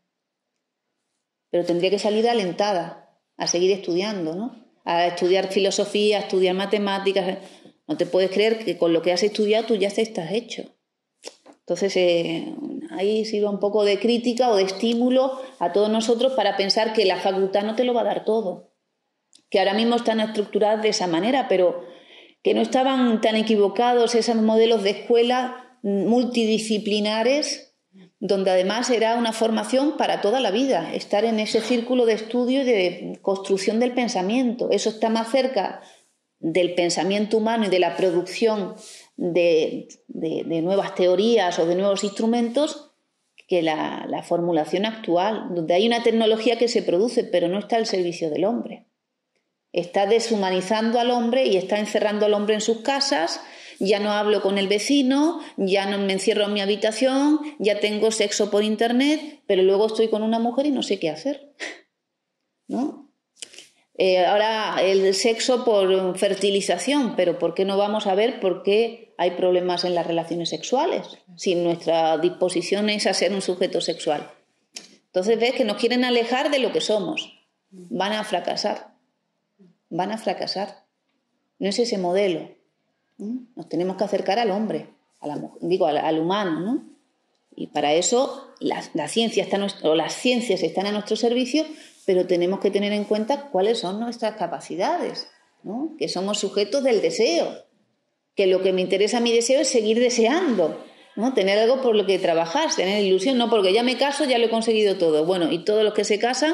Pero tendría que salir alentada a seguir estudiando, ¿no? A estudiar filosofía, a estudiar matemáticas. No te puedes creer que con lo que has estudiado tú ya estás hecho. Entonces, eh, ahí sirve un poco de crítica o de estímulo a todos nosotros para pensar que la facultad no te lo va a dar todo. Que ahora mismo están estructuradas de esa manera, pero que no estaban tan equivocados esos modelos de escuela multidisciplinares, donde además era una formación para toda la vida, estar en ese círculo de estudio y de construcción del pensamiento. Eso está más cerca del pensamiento humano y de la producción de, de, de nuevas teorías o de nuevos instrumentos que la, la formulación actual, donde hay una tecnología que se produce, pero no está al servicio del hombre. Está deshumanizando al hombre y está encerrando al hombre en sus casas. Ya no hablo con el vecino, ya no me encierro en mi habitación, ya tengo sexo por internet, pero luego estoy con una mujer y no sé qué hacer, ¿no? Eh, ahora el sexo por fertilización, pero ¿por qué no vamos a ver por qué hay problemas en las relaciones sexuales si nuestra disposición es a ser un sujeto sexual? Entonces ves que nos quieren alejar de lo que somos. Van a fracasar, van a fracasar. No es ese modelo. Nos tenemos que acercar al hombre, a la, digo, al, al humano, ¿no? Y para eso la, la ciencia está nuestro, o las ciencias están a nuestro servicio, pero tenemos que tener en cuenta cuáles son nuestras capacidades, ¿no? Que somos sujetos del deseo, que lo que me interesa a mi deseo es seguir deseando, ¿no? Tener algo por lo que trabajar, tener ilusión, no porque ya me caso, ya lo he conseguido todo. Bueno, y todos los que se casan,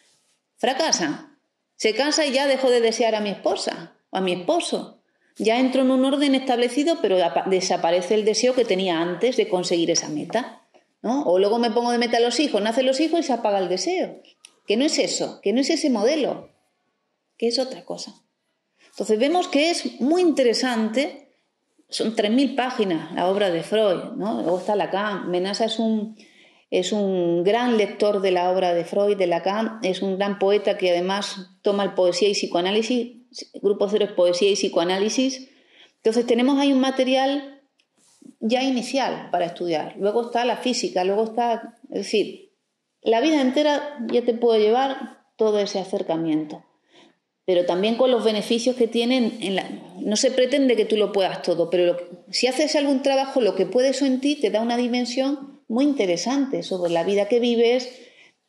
fracasan. Se casa y ya dejo de desear a mi esposa o a mi esposo. Ya entro en un orden establecido, pero desaparece el deseo que tenía antes de conseguir esa meta, ¿no? O luego me pongo de meta a los hijos, nacen los hijos y se apaga el deseo. Que no es eso, que no es ese modelo, que es otra cosa. Entonces vemos que es muy interesante, son tres mil páginas la obra de Freud, ¿no? Luego está Lacan. Menasa es un, es un gran lector de la obra de Freud, de Lacan, es un gran poeta que además toma el poesía y psicoanálisis. Grupo Cero es poesía y psicoanálisis. Entonces tenemos ahí un material ya inicial para estudiar. Luego está la física, luego está... Es decir, la vida entera ya te puede llevar todo ese acercamiento. Pero también con los beneficios que tienen... En la, no se pretende que tú lo puedas todo, pero lo, si haces algún trabajo, lo que puede eso en ti te da una dimensión muy interesante sobre la vida que vives,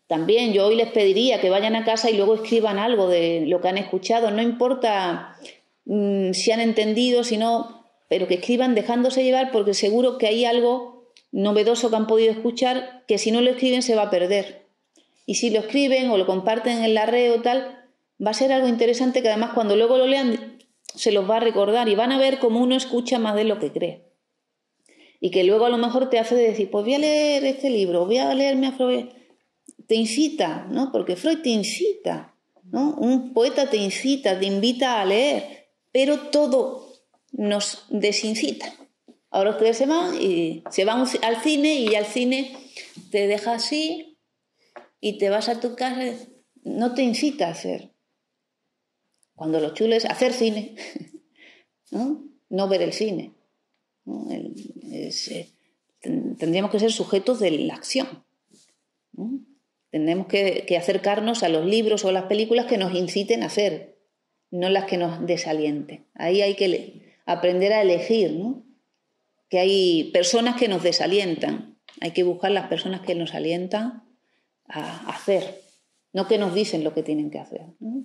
También yo hoy les pediría que vayan a casa y luego escriban algo de lo que han escuchado. No importa mmm, si han entendido, sino, pero que escriban dejándose llevar, porque seguro que hay algo novedoso que han podido escuchar que si no lo escriben se va a perder. Y si lo escriben o lo comparten en la red o tal, va a ser algo interesante que además cuando luego lo lean se los va a recordar y van a ver cómo uno escucha más de lo que cree. Y que luego a lo mejor te hace decir, pues voy a leer este libro, voy a leerme a Freud. Te incita, ¿no? Porque Freud te incita, ¿no? Un poeta te incita, te invita a leer, pero todo nos desincita. Ahora ustedes se van y se van al cine y al cine te deja así y te vas a tu casa, no te incita a hacer. Cuando lo chulo es hacer cine, ¿no? No ver el cine, ¿no? El, es, eh, tendríamos que ser sujetos de la acción, ¿no? Tendremos que, que acercarnos a los libros o a las películas que nos inciten a hacer, no las que nos desalienten. Ahí hay que aprender a elegir, ¿no? Que hay personas que nos desalientan. Hay que buscar las personas que nos alientan a hacer, no que nos dicen lo que tienen que hacer, ¿no?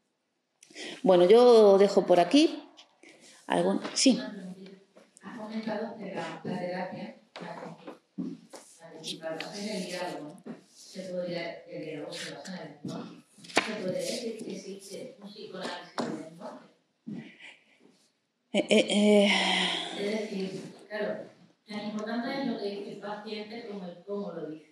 Bueno, yo dejo por aquí. ¿Algún? Sí. Has comentado que la, la terapia, la, la, la, la, el diálogo, se podría, el diálogo se basa en el lenguaje. ¿Se podría decir que existe un psicoanálisis del lenguaje? Eh, eh, eh. Es decir, claro, tan importante es lo que dice el paciente como el cómo lo dice.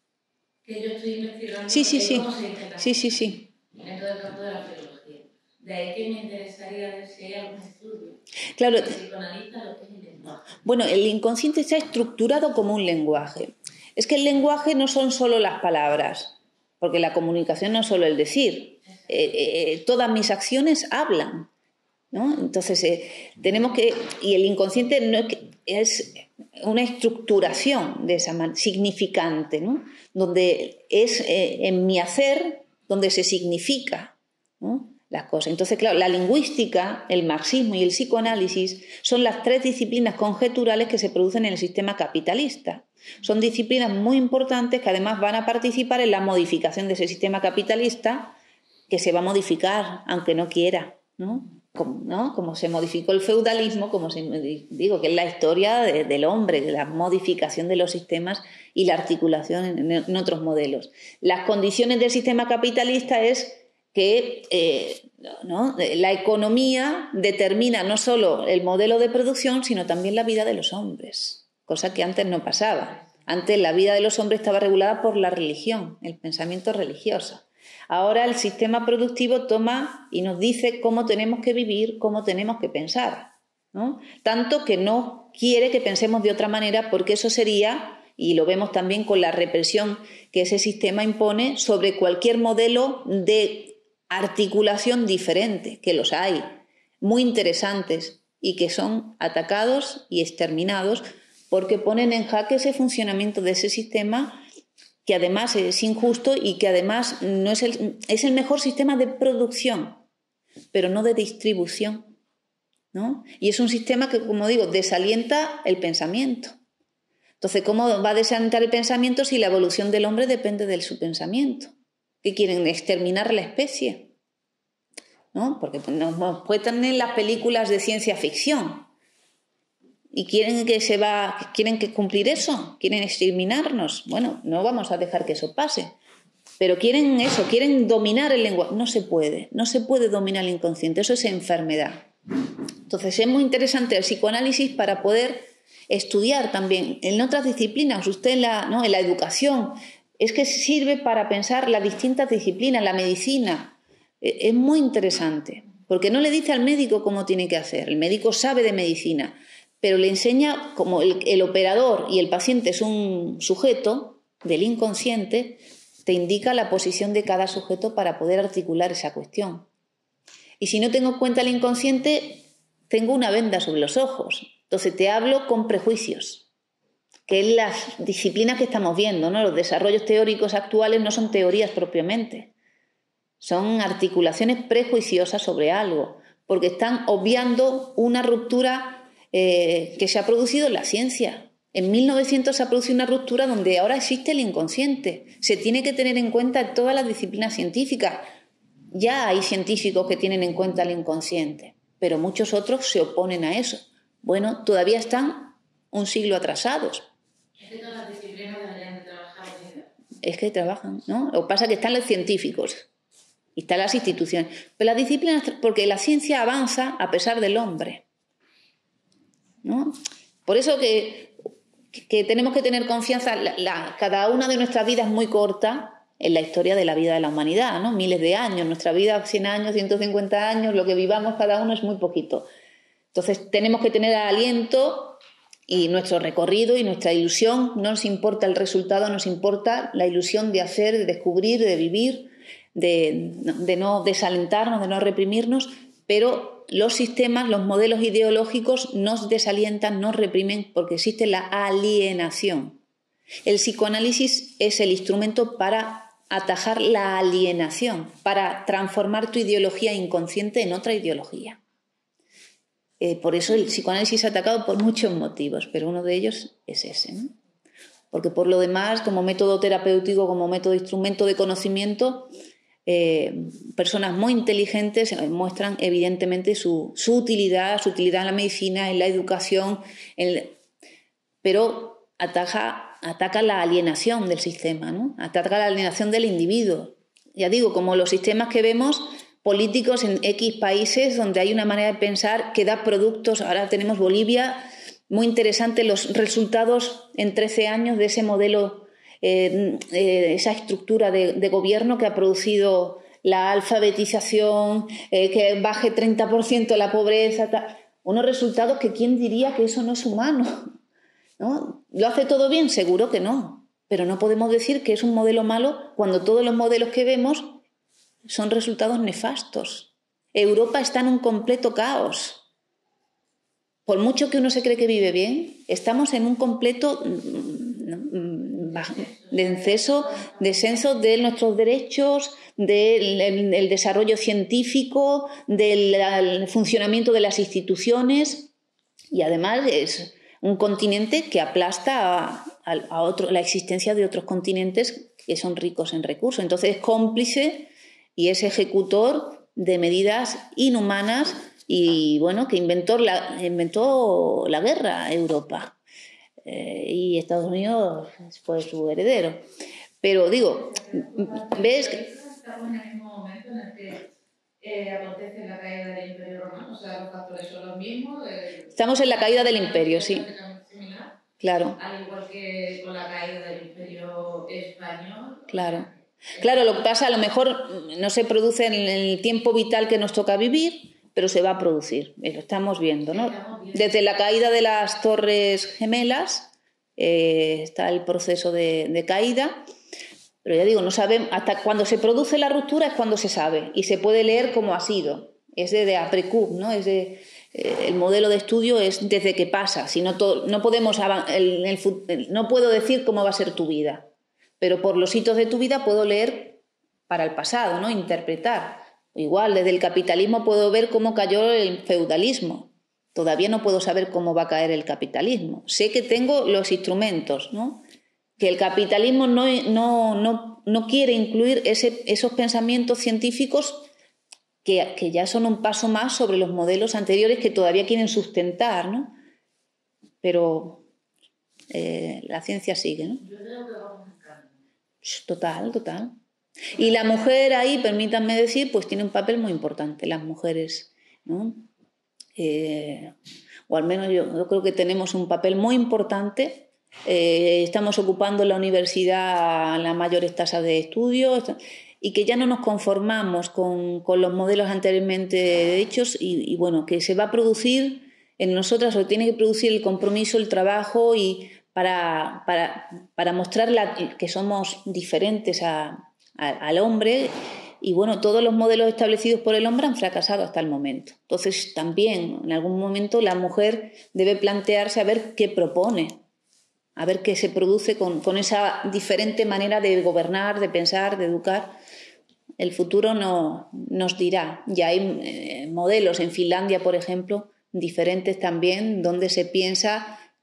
Que yo estoy investigando sí, sí, sí. cómo se dice la sí, sí, sí. dentro del campo de la filología. De ahí que me interesaría ver si hay algún estudio. Claro. Que psicoanaliza lo que es el lenguaje. Bueno, el inconsciente está estructurado como un lenguaje. Es que el lenguaje no son solo las palabras, porque la comunicación no es solo el decir. Eh, eh, todas mis acciones hablan, ¿no? Entonces, eh, tenemos que... Y el inconsciente no es, que, es una estructuración de esa manera, significante, ¿no? Donde es eh, en mi hacer donde se significa, ¿no? Las cosas. Entonces, claro, la lingüística, el marxismo y el psicoanálisis son las tres disciplinas conjeturales que se producen en el sistema capitalista. Son disciplinas muy importantes que además van a participar en la modificación de ese sistema capitalista que se va a modificar, aunque no quiera, ¿no? Como, ¿no? Como se modificó el feudalismo, como se, digo, que es la historia de, del hombre, de la modificación de los sistemas y la articulación en, en otros modelos. Las condiciones del sistema capitalista es que eh, ¿no? la economía determina no solo el modelo de producción, sino también la vida de los hombres, cosa que antes no pasaba. Antes la vida de los hombres estaba regulada por la religión, el pensamiento religioso. Ahora el sistema productivo toma y nos dice cómo tenemos que vivir, cómo tenemos que pensar, ¿no? Tanto que no quiere que pensemos de otra manera, porque eso sería, y lo vemos también con la represión que ese sistema impone sobre cualquier modelo de articulación diferente, que los hay, muy interesantes y que son atacados y exterminados porque ponen en jaque ese funcionamiento de ese sistema que además es injusto y que además no es el, es el mejor sistema de producción, pero no de distribución, ¿no? Y es un sistema que, como digo, desalienta el pensamiento. Entonces, ¿cómo va a desalentar el pensamiento si la evolución del hombre depende de su pensamiento? ¿Que quieren exterminar la especie? ¿No? Porque nos pueden en las películas de ciencia ficción y quieren que se va, quieren que cumplir eso, quieren exterminarnos. Bueno, no vamos a dejar que eso pase, pero quieren eso, quieren dominar el lenguaje. No se puede, no se puede dominar el inconsciente, eso es enfermedad. Entonces es muy interesante el psicoanálisis para poder estudiar también en otras disciplinas, usted en la, ¿no? en la educación. Es que sirve para pensar las distintas disciplinas, la medicina. Es muy interesante, porque no le dice al médico cómo tiene que hacer. El médico sabe de medicina, pero le enseña, como el, el operador y el paciente es un sujeto del inconsciente, te indica la posición de cada sujeto para poder articular esa cuestión. Y si no tengo en cuenta el inconsciente, tengo una venda sobre los ojos. Entonces te hablo con prejuicios, que es la disciplina que estamos viendo, ¿no? Los desarrollos teóricos actuales no son teorías propiamente, son articulaciones prejuiciosas sobre algo, porque están obviando una ruptura eh, que se ha producido en la ciencia. En mil novecientos se ha producido una ruptura donde ahora existe el inconsciente. Se tiene que tener en cuenta todas las disciplinas científicas. Ya hay científicos que tienen en cuenta el inconsciente, pero muchos otros se oponen a eso. Bueno, todavía están un siglo atrasados. Es que todas las disciplinas deberían de trabajar unidas. Es que trabajan, ¿no? Lo que pasa es que están los científicos y están las instituciones. Pero las disciplinas, porque la ciencia avanza a pesar del hombre, ¿no? Por eso que, que tenemos que tener confianza. La, la, cada una de nuestras vidas es muy corta en la historia de la vida de la humanidad, ¿no? Miles de años. Nuestra vida, cien años, ciento cincuenta años, lo que vivamos cada uno es muy poquito. Entonces tenemos que tener aliento y nuestro recorrido y nuestra ilusión. No nos importa el resultado, nos importa la ilusión de hacer, de descubrir, de vivir, de, de no desalentarnos, de no reprimirnos, pero los sistemas, los modelos ideológicos nos desalientan, nos reprimen porque existe la alienación. El psicoanálisis es el instrumento para atajar la alienación, para transformar tu ideología inconsciente en otra ideología. Eh, por eso el psicoanálisis es atacado por muchos motivos, pero uno de ellos es ese, ¿no? Porque por lo demás, como método terapéutico, como método instrumento de conocimiento, eh, personas muy inteligentes muestran evidentemente su, su utilidad, su utilidad en la medicina, en la educación, en, pero ataca, ataca la alienación del sistema, ¿no? Ataca la alienación del individuo. Ya digo, como los sistemas que vemos políticos en X países donde hay una manera de pensar que da productos. Ahora tenemos Bolivia, muy interesante los resultados en trece años de ese modelo, eh, eh, esa estructura de, de gobierno que ha producido la alfabetización, eh, que baje treinta por ciento la pobreza, ta, unos resultados que quién diría que eso no es humano, ¿no? ¿Lo hace todo bien? Seguro que no, pero no podemos decir que es un modelo malo cuando todos los modelos que vemos son resultados nefastos. Europa está en un completo caos. Por mucho que uno se cree que vive bien, estamos en un completo descenso, descenso de nuestros derechos, del el desarrollo científico, del funcionamiento de las instituciones, y además es un continente que aplasta a, a, a otro, la existencia de otros continentes que son ricos en recursos. Entonces es cómplice y es ejecutor de medidas inhumanas y, bueno, que inventó la, inventó la guerra Europa. Eh, y Estados Unidos fue su heredero. Pero digo, ¿ves? Estamos en el mismo momento en el que eh, acontece la caída del Imperio Romano, o sea, los factores son los mismos. Eh, Estamos en la caída del imperio, sí. Similar, claro. Al igual que con la caída del Imperio Español. Claro. Claro, lo que pasa, a lo mejor no se produce en el tiempo vital que nos toca vivir, pero se va a producir, lo estamos viendo, ¿no? Desde la caída de las Torres Gemelas eh, está el proceso de, de caída, pero ya digo, no sabemos, hasta cuando se produce la ruptura es cuando se sabe y se puede leer cómo ha sido, es de, de après-coup, ¿no? Es de, eh, el modelo de estudio es desde que pasa, si no, todo, no, podemos, el, el, el, no puedo decir cómo va a ser tu vida, pero por los hitos de tu vida puedo leer para el pasado, ¿no? Interpretar. Igual, desde el capitalismo puedo ver cómo cayó el feudalismo. Todavía no puedo saber cómo va a caer el capitalismo. Sé que tengo los instrumentos, ¿no? Que el capitalismo no, no, no, no quiere incluir ese, esos pensamientos científicos que, que ya son un paso más sobre los modelos anteriores que todavía quieren sustentar, ¿no? Pero eh, la ciencia sigue, ¿no? Yo creo que vamos en cambio. Total, total. Y la mujer ahí, permítanme decir, pues tiene un papel muy importante, las mujeres, ¿no? Eh, o al menos yo, yo creo que tenemos un papel muy importante. Eh, estamos ocupando en la universidad las mayores tasas de estudio y que ya no nos conformamos con, con los modelos anteriormente dichos y, y bueno, que se va a producir en nosotras, o tiene que producir el compromiso, el trabajo y para, para, para mostrar la, que somos diferentes a al hombre, y bueno, todos los modelos establecidos por el hombre han fracasado hasta el momento. Entonces también en algún momento la mujer debe plantearse a ver qué propone, a ver qué se produce con, con esa diferente manera de gobernar, de pensar, de educar. El futuro no, nos dirá. Ya hay eh, modelos en Finlandia, por ejemplo, diferentes también, donde se piensa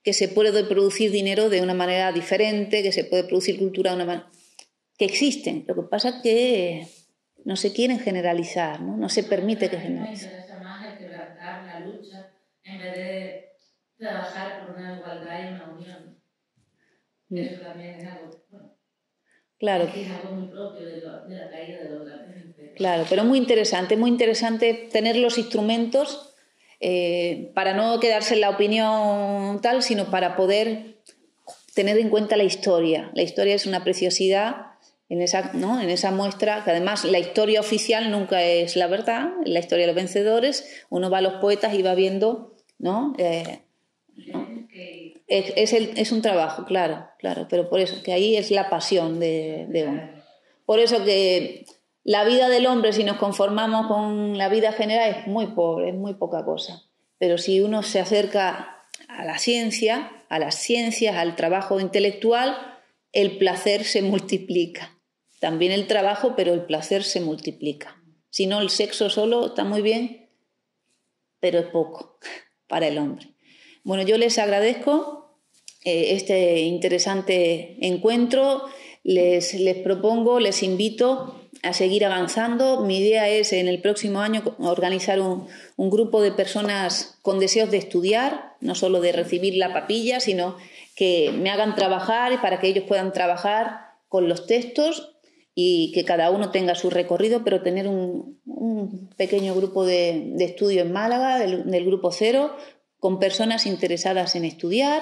que se puede producir dinero de una manera diferente, que se puede producir cultura de una manera... que existen. Lo que pasa es que no se quieren generalizar, no, no se permite que generalicen. Me interesa más el quebrantar la lucha en vez de trabajar por una igualdad y una unión. Mm. Eso también es algo, bueno, claro. Es algo muy propio de, lo, de la caída de los grandes. Claro, pero muy interesante, muy interesante tener los instrumentos eh, para no quedarse en la opinión tal, sino para poder tener en cuenta la historia. La historia es una preciosidad en esa, ¿no? en esa muestra, que además la historia oficial nunca es la verdad, la historia de los vencedores, uno va a los poetas y va viendo, ¿no? Eh, ¿no? Es, es, el, es un trabajo, claro, claro, pero por eso, que ahí es la pasión de, de uno. Por eso que la vida del hombre, si nos conformamos con la vida general, es muy pobre, es muy poca cosa. Pero si uno se acerca a la ciencia, a las ciencias, al trabajo intelectual, el placer se multiplica. También el trabajo, pero el placer se multiplica. Si no, el sexo solo está muy bien, pero es poco para el hombre. Bueno, yo les agradezco eh, este interesante encuentro. Les, les propongo, les invito a seguir avanzando. Mi idea es en el próximo año organizar un, un grupo de personas con deseos de estudiar, no solo de recibir la papilla, sino que me hagan trabajar para que ellos puedan trabajar con los textos y que cada uno tenga su recorrido, pero tener un, un pequeño grupo de, de estudio en Málaga, del, del Grupo Cero, con personas interesadas en estudiar,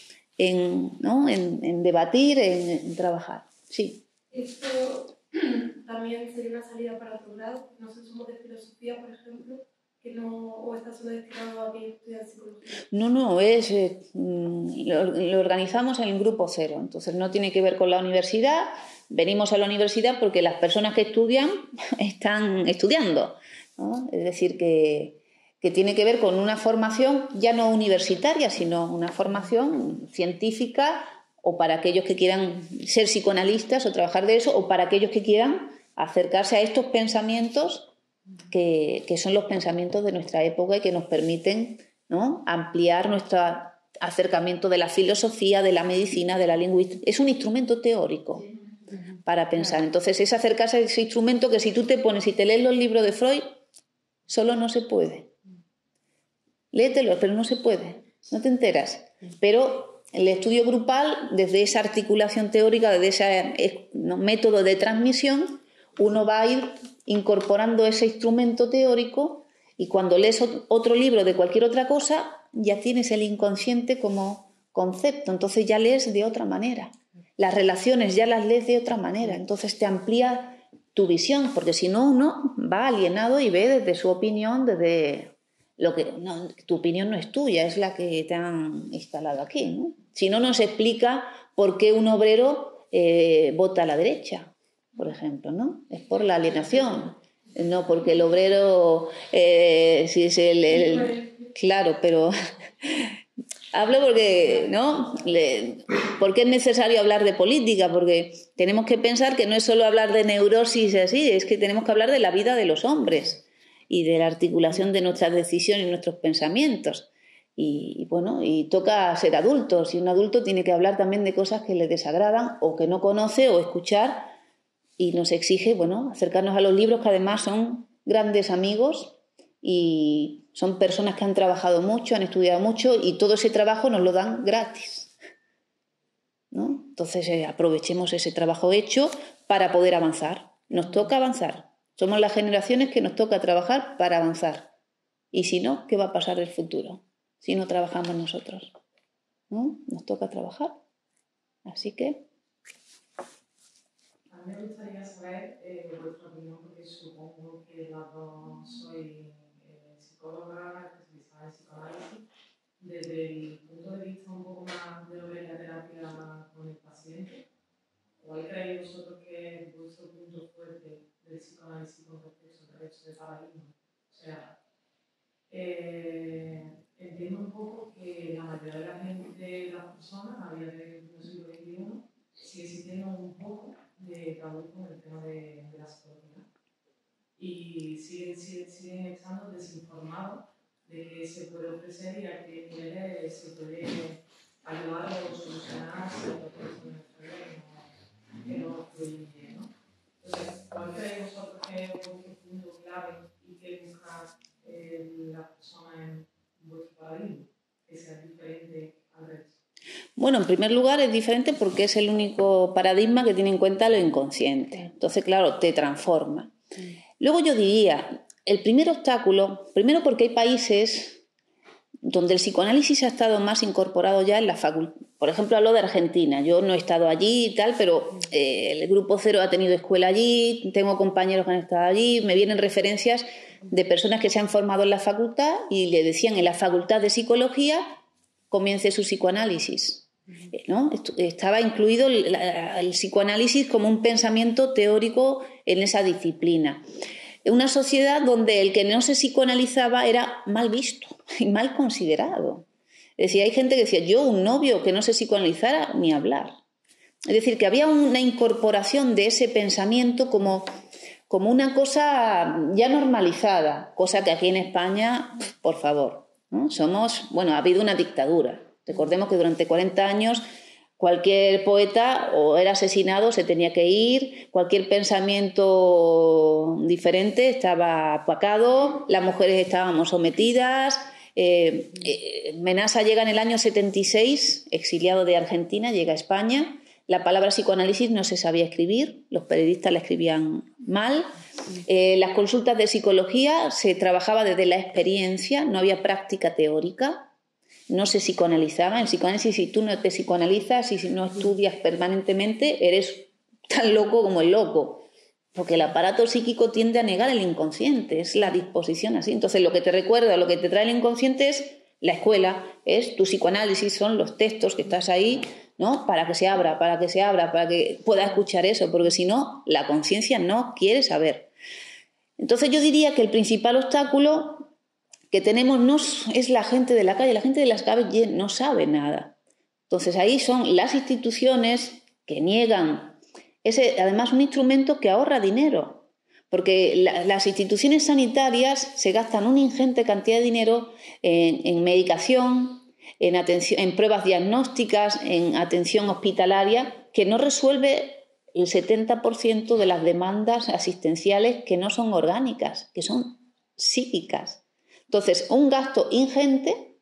en, ¿no? en, en debatir, en, en trabajar. Sí. Esto también sería una salida para otro grado. Nosotros somos de filosofía, por ejemplo, que no, o está solo destinado a que estudian psicología. No, no, es, eh, lo, lo organizamos en el Grupo Cero, entonces no tiene que ver con la universidad. Venimos a la universidad porque las personas que estudian están estudiando, ¿no? Es decir, que, que tiene que ver con una formación ya no universitaria, sino una formación científica, o para aquellos que quieran ser psicoanalistas o trabajar de eso, o para aquellos que quieran acercarse a estos pensamientos que, que son los pensamientos de nuestra época y que nos permiten, ¿no?, ampliar nuestro acercamiento de la filosofía, de la medicina, de la lingüística. Es un instrumento teórico para pensar. Entonces es acercarse a ese instrumento que si tú te pones y te lees los libros de Freud, solo no se puede. Léetelos, pero no se puede, no te enteras. Pero el estudio grupal, desde esa articulación teórica, desde ese ¿no? método de transmisión, uno va a ir incorporando ese instrumento teórico y cuando lees otro libro de cualquier otra cosa, ya tienes el inconsciente como concepto, entonces ya lees de otra manera. Las relaciones ya las lees de otra manera, entonces te amplía tu visión, porque si no uno va alienado y ve desde su opinión, desde lo que no, tu opinión no es tuya, es la que te han instalado aquí, ¿no? Si no, nos explica por qué un obrero eh, vota a la derecha, por ejemplo, ¿no? Es por la alienación, no porque el obrero eh, si es el, el claro, pero hablo porque, ¿no? Le, porque es necesario hablar de política, porque tenemos que pensar que no es solo hablar de neurosis así, es que tenemos que hablar de la vida de los hombres y de la articulación de nuestras decisiones y nuestros pensamientos. Y, y bueno, y toca ser adultos, y un adulto tiene que hablar también de cosas que le desagradan o que no conoce o escuchar, y nos exige, bueno, acercarnos a los libros, que además son grandes amigos y son personas que han trabajado mucho, han estudiado mucho y todo ese trabajo nos lo dan gratis, ¿no? Entonces eh, aprovechemos ese trabajo hecho para poder avanzar. Nos toca avanzar. Somos las generaciones que nos toca trabajar para avanzar. Y si no, ¿qué va a pasar en el futuro? Si no trabajamos nosotros, ¿no? Nos toca trabajar. Así que... A mí me gustaría saber eh, vuestra opinión, porque supongo que las dos sois eh, psicólogas, especializadas en psicoanálisis. Desde el punto de vista un poco más de lo que es la terapia con el paciente, ¿cuál creéis vosotros que es vuestro punto fuerte del psicoanálisis con respecto al resto de paradigmas? O sea, eh, entiendo un poco que la mayoría de la gente, de las personas, a día del siglo veintiuno, sigue existiendo un poco de tabú con el tema de, de la psicología. Y siguen, siguen, siguen estando desinformados de qué se puede ofrecer y a qué niveles se puede ayudarle o solucionar ciertos problemas que no fluyen bien, ¿no? Entonces, ¿cuál creéis vosotros que es vuestro punto clave y que busca eh, la persona en vuestro paradigma, que sea diferente al resto? Bueno, en primer lugar es diferente porque es el único paradigma que tiene en cuenta lo inconsciente. Entonces, claro, te transforma. Luego yo diría, el primer obstáculo, primero porque hay países donde el psicoanálisis ha estado más incorporado ya en la facultad. Por ejemplo, hablo de Argentina. Yo no he estado allí y tal, pero eh, el Grupo Cero ha tenido escuela allí, tengo compañeros que han estado allí, me vienen referencias de personas que se han formado en la facultad y le decían en la facultad de psicología comience su psicoanálisis, ¿no? Estaba incluido el, el psicoanálisis como un pensamiento teórico en esa disciplina. Una sociedad donde el que no se psicoanalizaba era mal visto y mal considerado. Es decir, hay gente que decía, yo un novio que no se psicoanalizara ni hablar. Es decir, que había una incorporación de ese pensamiento como, como una cosa ya normalizada, cosa que aquí en España, por favor, ¿no? Somos, bueno, ha habido una dictadura. Recordemos que durante cuarenta años cualquier poeta o era asesinado, se tenía que ir, cualquier pensamiento diferente estaba apacado, las mujeres estábamos sometidas. Eh, eh, Menasa llega en el año setenta y seis, exiliado de Argentina, llega a España. La palabra psicoanálisis no se sabía escribir, los periodistas la escribían mal. Eh, las consultas de psicología se trabajaba desde la experiencia, no había práctica teórica. No se psicoanalizaba. En psicoanálisis, si tú no te psicoanalizas y si no estudias permanentemente, eres tan loco como el loco. Porque el aparato psíquico tiende a negar el inconsciente, es la disposición así. Entonces, lo que te recuerda, lo que te trae el inconsciente es la escuela, es tu psicoanálisis, son los textos que estás ahí, ¿no? Para que se abra, para que se abra, para que pueda escuchar eso, porque si no, la conciencia no quiere saber. Entonces, yo diría que el principal obstáculo que tenemos no es la gente de la calle, la gente de las calles no sabe nada. Entonces ahí son las instituciones que niegan, es además un instrumento que ahorra dinero, porque la, las instituciones sanitarias se gastan una ingente cantidad de dinero en, en medicación, en, atención, en pruebas diagnósticas, en atención hospitalaria, que no resuelve el setenta por ciento de las demandas asistenciales que no son orgánicas, que son psíquicas. Entonces, un gasto ingente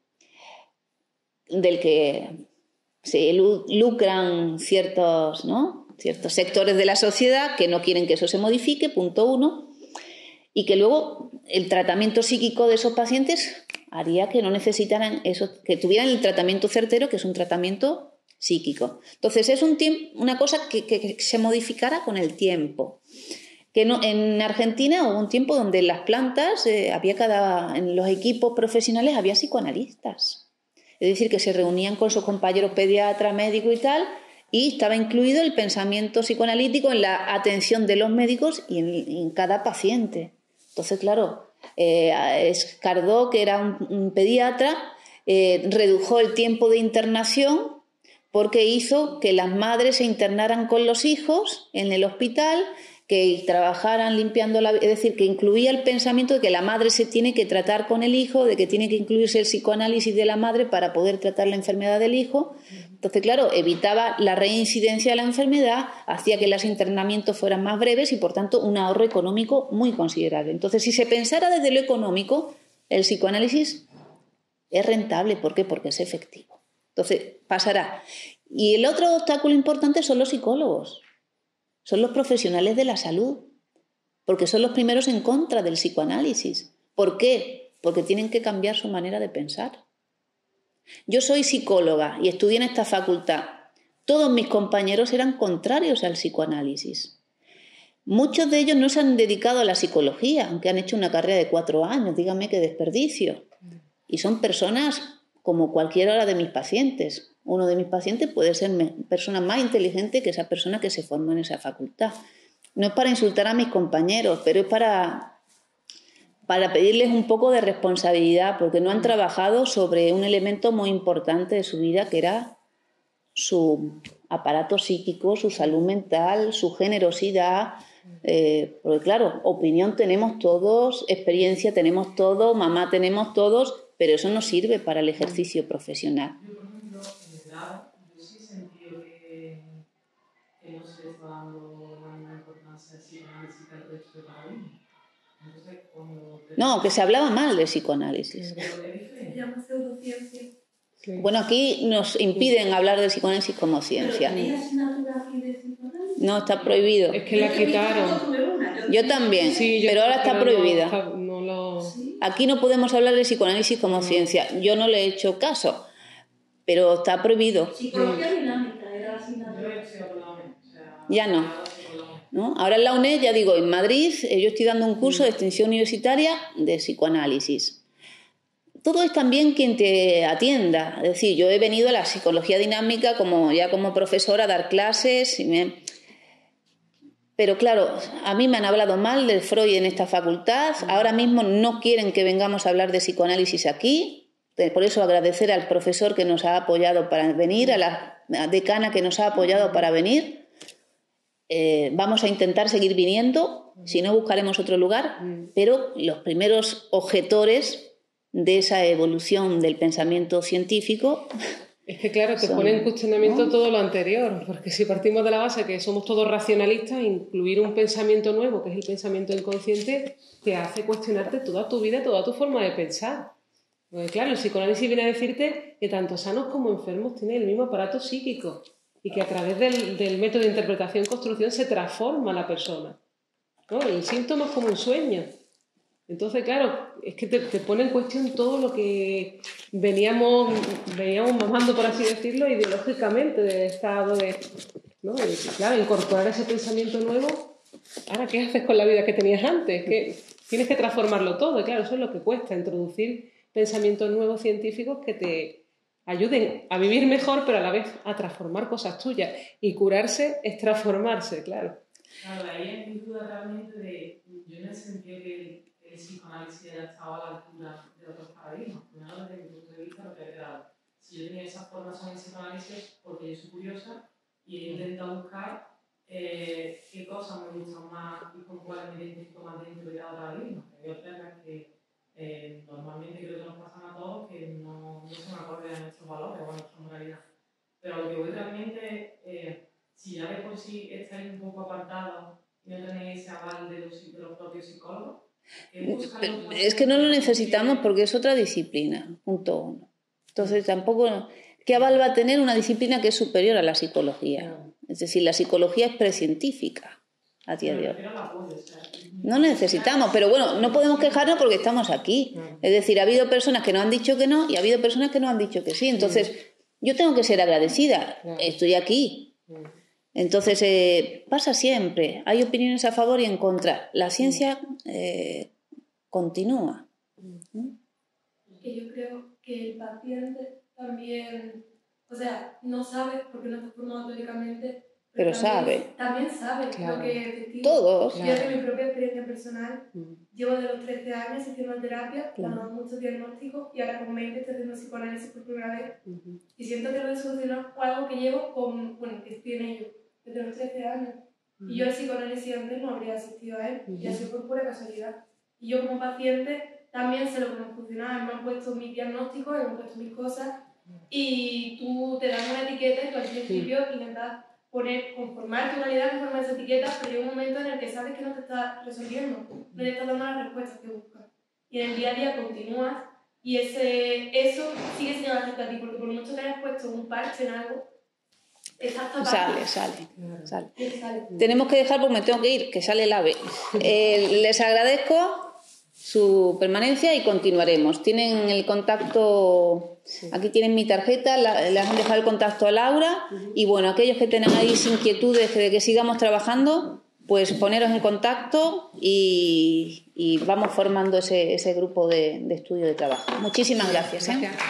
del que se lucran ciertos, ¿no? ciertos sectores de la sociedad que no quieren que eso se modifique, punto uno, y que luego el tratamiento psíquico de esos pacientes haría que no necesitaran eso, que tuvieran el tratamiento certero, que es un tratamiento psíquico. Entonces, es un una cosa que, que, que se modificará con el tiempo. Que no, en Argentina hubo un tiempo donde en las plantas, eh, había cada, en los equipos profesionales había psicoanalistas. Es decir, que se reunían con sus compañeros pediatras, médicos y tal, y estaba incluido el pensamiento psicoanalítico en la atención de los médicos y en, en cada paciente. Entonces, claro, eh, Escardó, que era un, un pediatra, eh, redujo el tiempo de internación porque hizo que las madres se internaran con los hijos en el hospital, que trabajaran limpiando la... Es decir, que incluía el pensamiento de que la madre se tiene que tratar con el hijo, de que tiene que incluirse el psicoanálisis de la madre para poder tratar la enfermedad del hijo. Entonces, claro, evitaba la reincidencia de la enfermedad, hacía que los internamientos fueran más breves y, por tanto, un ahorro económico muy considerable. Entonces, si se pensara desde lo económico, el psicoanálisis es rentable. ¿Por qué? Porque es efectivo. Entonces, pasará. Y el otro obstáculo importante son los psicólogos. Son los profesionales de la salud, porque son los primeros en contra del psicoanálisis. ¿Por qué? Porque tienen que cambiar su manera de pensar. Yo soy psicóloga y estudié en esta facultad. Todos mis compañeros eran contrarios al psicoanálisis. Muchos de ellos no se han dedicado a la psicología, aunque han hecho una carrera de cuatro años, dígame qué desperdicio. Y son personas como cualquiera de mis pacientes. Uno de mis pacientes puede ser persona más inteligente que esa persona que se formó en esa facultad. No es para insultar a mis compañeros, pero es para, para pedirles un poco de responsabilidad, porque no han trabajado sobre un elemento muy importante de su vida, que era su aparato psíquico, su salud mental, su generosidad. Eh, porque claro, opinión tenemos todos, experiencia tenemos todos, mamá tenemos todos, pero eso no sirve para el ejercicio profesional. Yo, por ejemplo, en edad dando la misma importancia al psicoanálisis que al resto de paradigmas. Entonces, cuando... No, que se hablaba mal de psicoanálisis. Se llama pseudociencia. Sí. Bueno, aquí nos impiden hablar de psicoanálisis como ciencia. ¿Tenéis asignatura aquí de psicoanálisis? No, está prohibido. Es que la quitaron. Yo también, Sí, yo pero ahora está pero no prohibida. está- no lo... Sí. Aquí no podemos hablar de psicoanálisis como ciencia. Yo no le he hecho caso, pero está prohibido. Psicología dinámica era la Yo asignatura. estoy hablando, o sea... Ya no. ahora sí hablamos. ¿No? Ahora en la UNED, ya digo, en Madrid, eh, yo estoy dando un curso de extensión universitaria de psicoanálisis. Todo es también quien te atienda. Es decir, yo he venido a la psicología dinámica como, ya como profesora a dar clases. Y me... Pero claro, a mí me han hablado mal del Freud en esta facultad. Ahora mismo no quieren que vengamos a hablar de psicoanálisis aquí. Por eso agradecer al profesor que nos ha apoyado para venir, a la decana que nos ha apoyado para venir. Eh, vamos a intentar seguir viniendo, si no buscaremos otro lugar, pero los primeros objetores de esa evolución del pensamiento científico... Es que claro, te Son- pone en cuestionamiento ¿no? todo lo anterior, porque si partimos de la base que somos todos racionalistas, incluir un pensamiento nuevo, que es el pensamiento inconsciente, te hace cuestionarte toda tu vida, toda tu forma de pensar. Porque claro, el psicoanálisis viene a decirte que tanto sanos como enfermos tienen el mismo aparato psíquico y que a través del, del método de interpretación-construcción se transforma la persona, ¿no? El síntoma es como un sueño. Entonces, claro, es que te, te pone en cuestión todo lo que veníamos, veníamos mamando, por así decirlo, ideológicamente del estado de... ¿no? Y, claro, incorporar ese pensamiento nuevo. Ahora, ¿qué haces con la vida que tenías antes? Que tienes que transformarlo todo. Y claro, eso es lo que cuesta, introducir pensamientos nuevos científicos que te ayuden a vivir mejor, pero a la vez a transformar cosas tuyas. Y curarse es transformarse, claro. Claro, ahí es mi duda realmente de... Yo en el sentido que el, el psicoanálisis haya estado a la altura de otros paradigmas. Primero, desde mi punto de vista, lo que he dado. Si yo tenía esa formación en psicoanálisis, porque yo soy curiosa y he intentado buscar eh, qué cosas me gustan más y con cuáles me identifico más dentro de cada paradigma. Hay otras en las que eh, normalmente creo que nos pasan a todos que no, no son acordes a nuestros valores o a nuestra moralidad. Pero lo que voy realmente, eh, si ya de por sí estáis un poco apartados y no tenéis ese aval de los, de los propios psicólogos, ¿qué buscan los Es que no lo necesitamos porque es otra disciplina, punto uno. Entonces tampoco... ¿Qué aval va a tener una disciplina que es superior a la psicología? Es decir, la psicología es precientífica a día de hoy. No necesitamos, pero bueno, no podemos quejarnos porque estamos aquí. Es decir, ha habido personas que nos han dicho que no y ha habido personas que nos han dicho que sí. Entonces, yo tengo que ser agradecida. Estoy aquí. Entonces, eh, pasa siempre. Hay opiniones a favor y en contra. La ciencia eh, continúa. Que yo creo que el paciente también, o sea, no sabe porque no está formado teóricamente, Pero también, sabe. También sabe Claro. lo que es efectivo. Todos. Yo de mi propia experiencia personal, Mm. llevo de los trece años haciendo terapia, Claro. dando muchos diagnósticos y ahora con veinte estoy haciendo psicoanálisis por primera vez Ujú. y siento que lo he solucionado algo que llevo con, bueno, que estoy en ello desde los trece años. Y yo al psicoanálisis antes no habría asistido a él y ha sido por pura casualidad. Y yo como paciente también sé lo que me funcionaba, me han puesto mis diagnósticos, me han puesto mis cosas y tú te das una etiqueta y tú al principio intentas poner, conformar tu realidad conforme a esa etiqueta, pero llega un momento en el que sabes que no te está resolviendo, no te estás dando las respuestas que buscas. Y en el día a día continúas y ese, eso sigue siendo afectado a ti, porque por mucho que hayas puesto un parche en algo, estás tapado. Sale, sale, sale. Y sale. Tenemos que dejar porque me tengo que ir, que sale el ave. Eh, les agradezco su permanencia y continuaremos. Tienen el contacto, aquí tienen mi tarjeta, la, les han dejado el contacto a Laura y bueno, aquellos que tengan ahí inquietudes de que sigamos trabajando, pues poneros en contacto y, y vamos formando ese, ese grupo de, de estudio de trabajo. Muchísimas gracias. ¿eh? Gracias.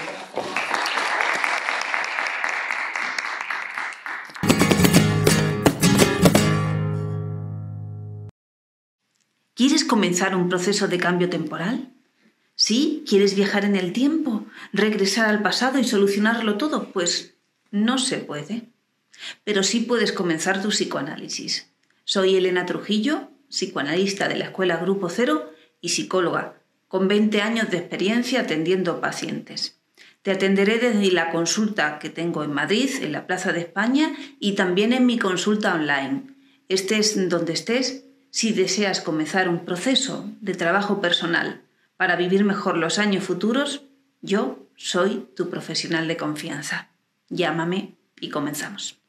¿Quieres comenzar un proceso de cambio temporal? ¿Sí? ¿Quieres viajar en el tiempo? ¿Regresar al pasado y solucionarlo todo? Pues no se puede. Pero sí puedes comenzar tu psicoanálisis. Soy Elena Trujillo, psicoanalista de la Escuela Grupo Cero y psicóloga, con veinte años de experiencia atendiendo pacientes. Te atenderé desde la consulta que tengo en Madrid, en la Plaza de España, y también en mi consulta online, estés donde estés, si deseas comenzar un proceso de trabajo personal para vivir mejor los años futuros, yo soy tu profesional de confianza. Llámame y comenzamos.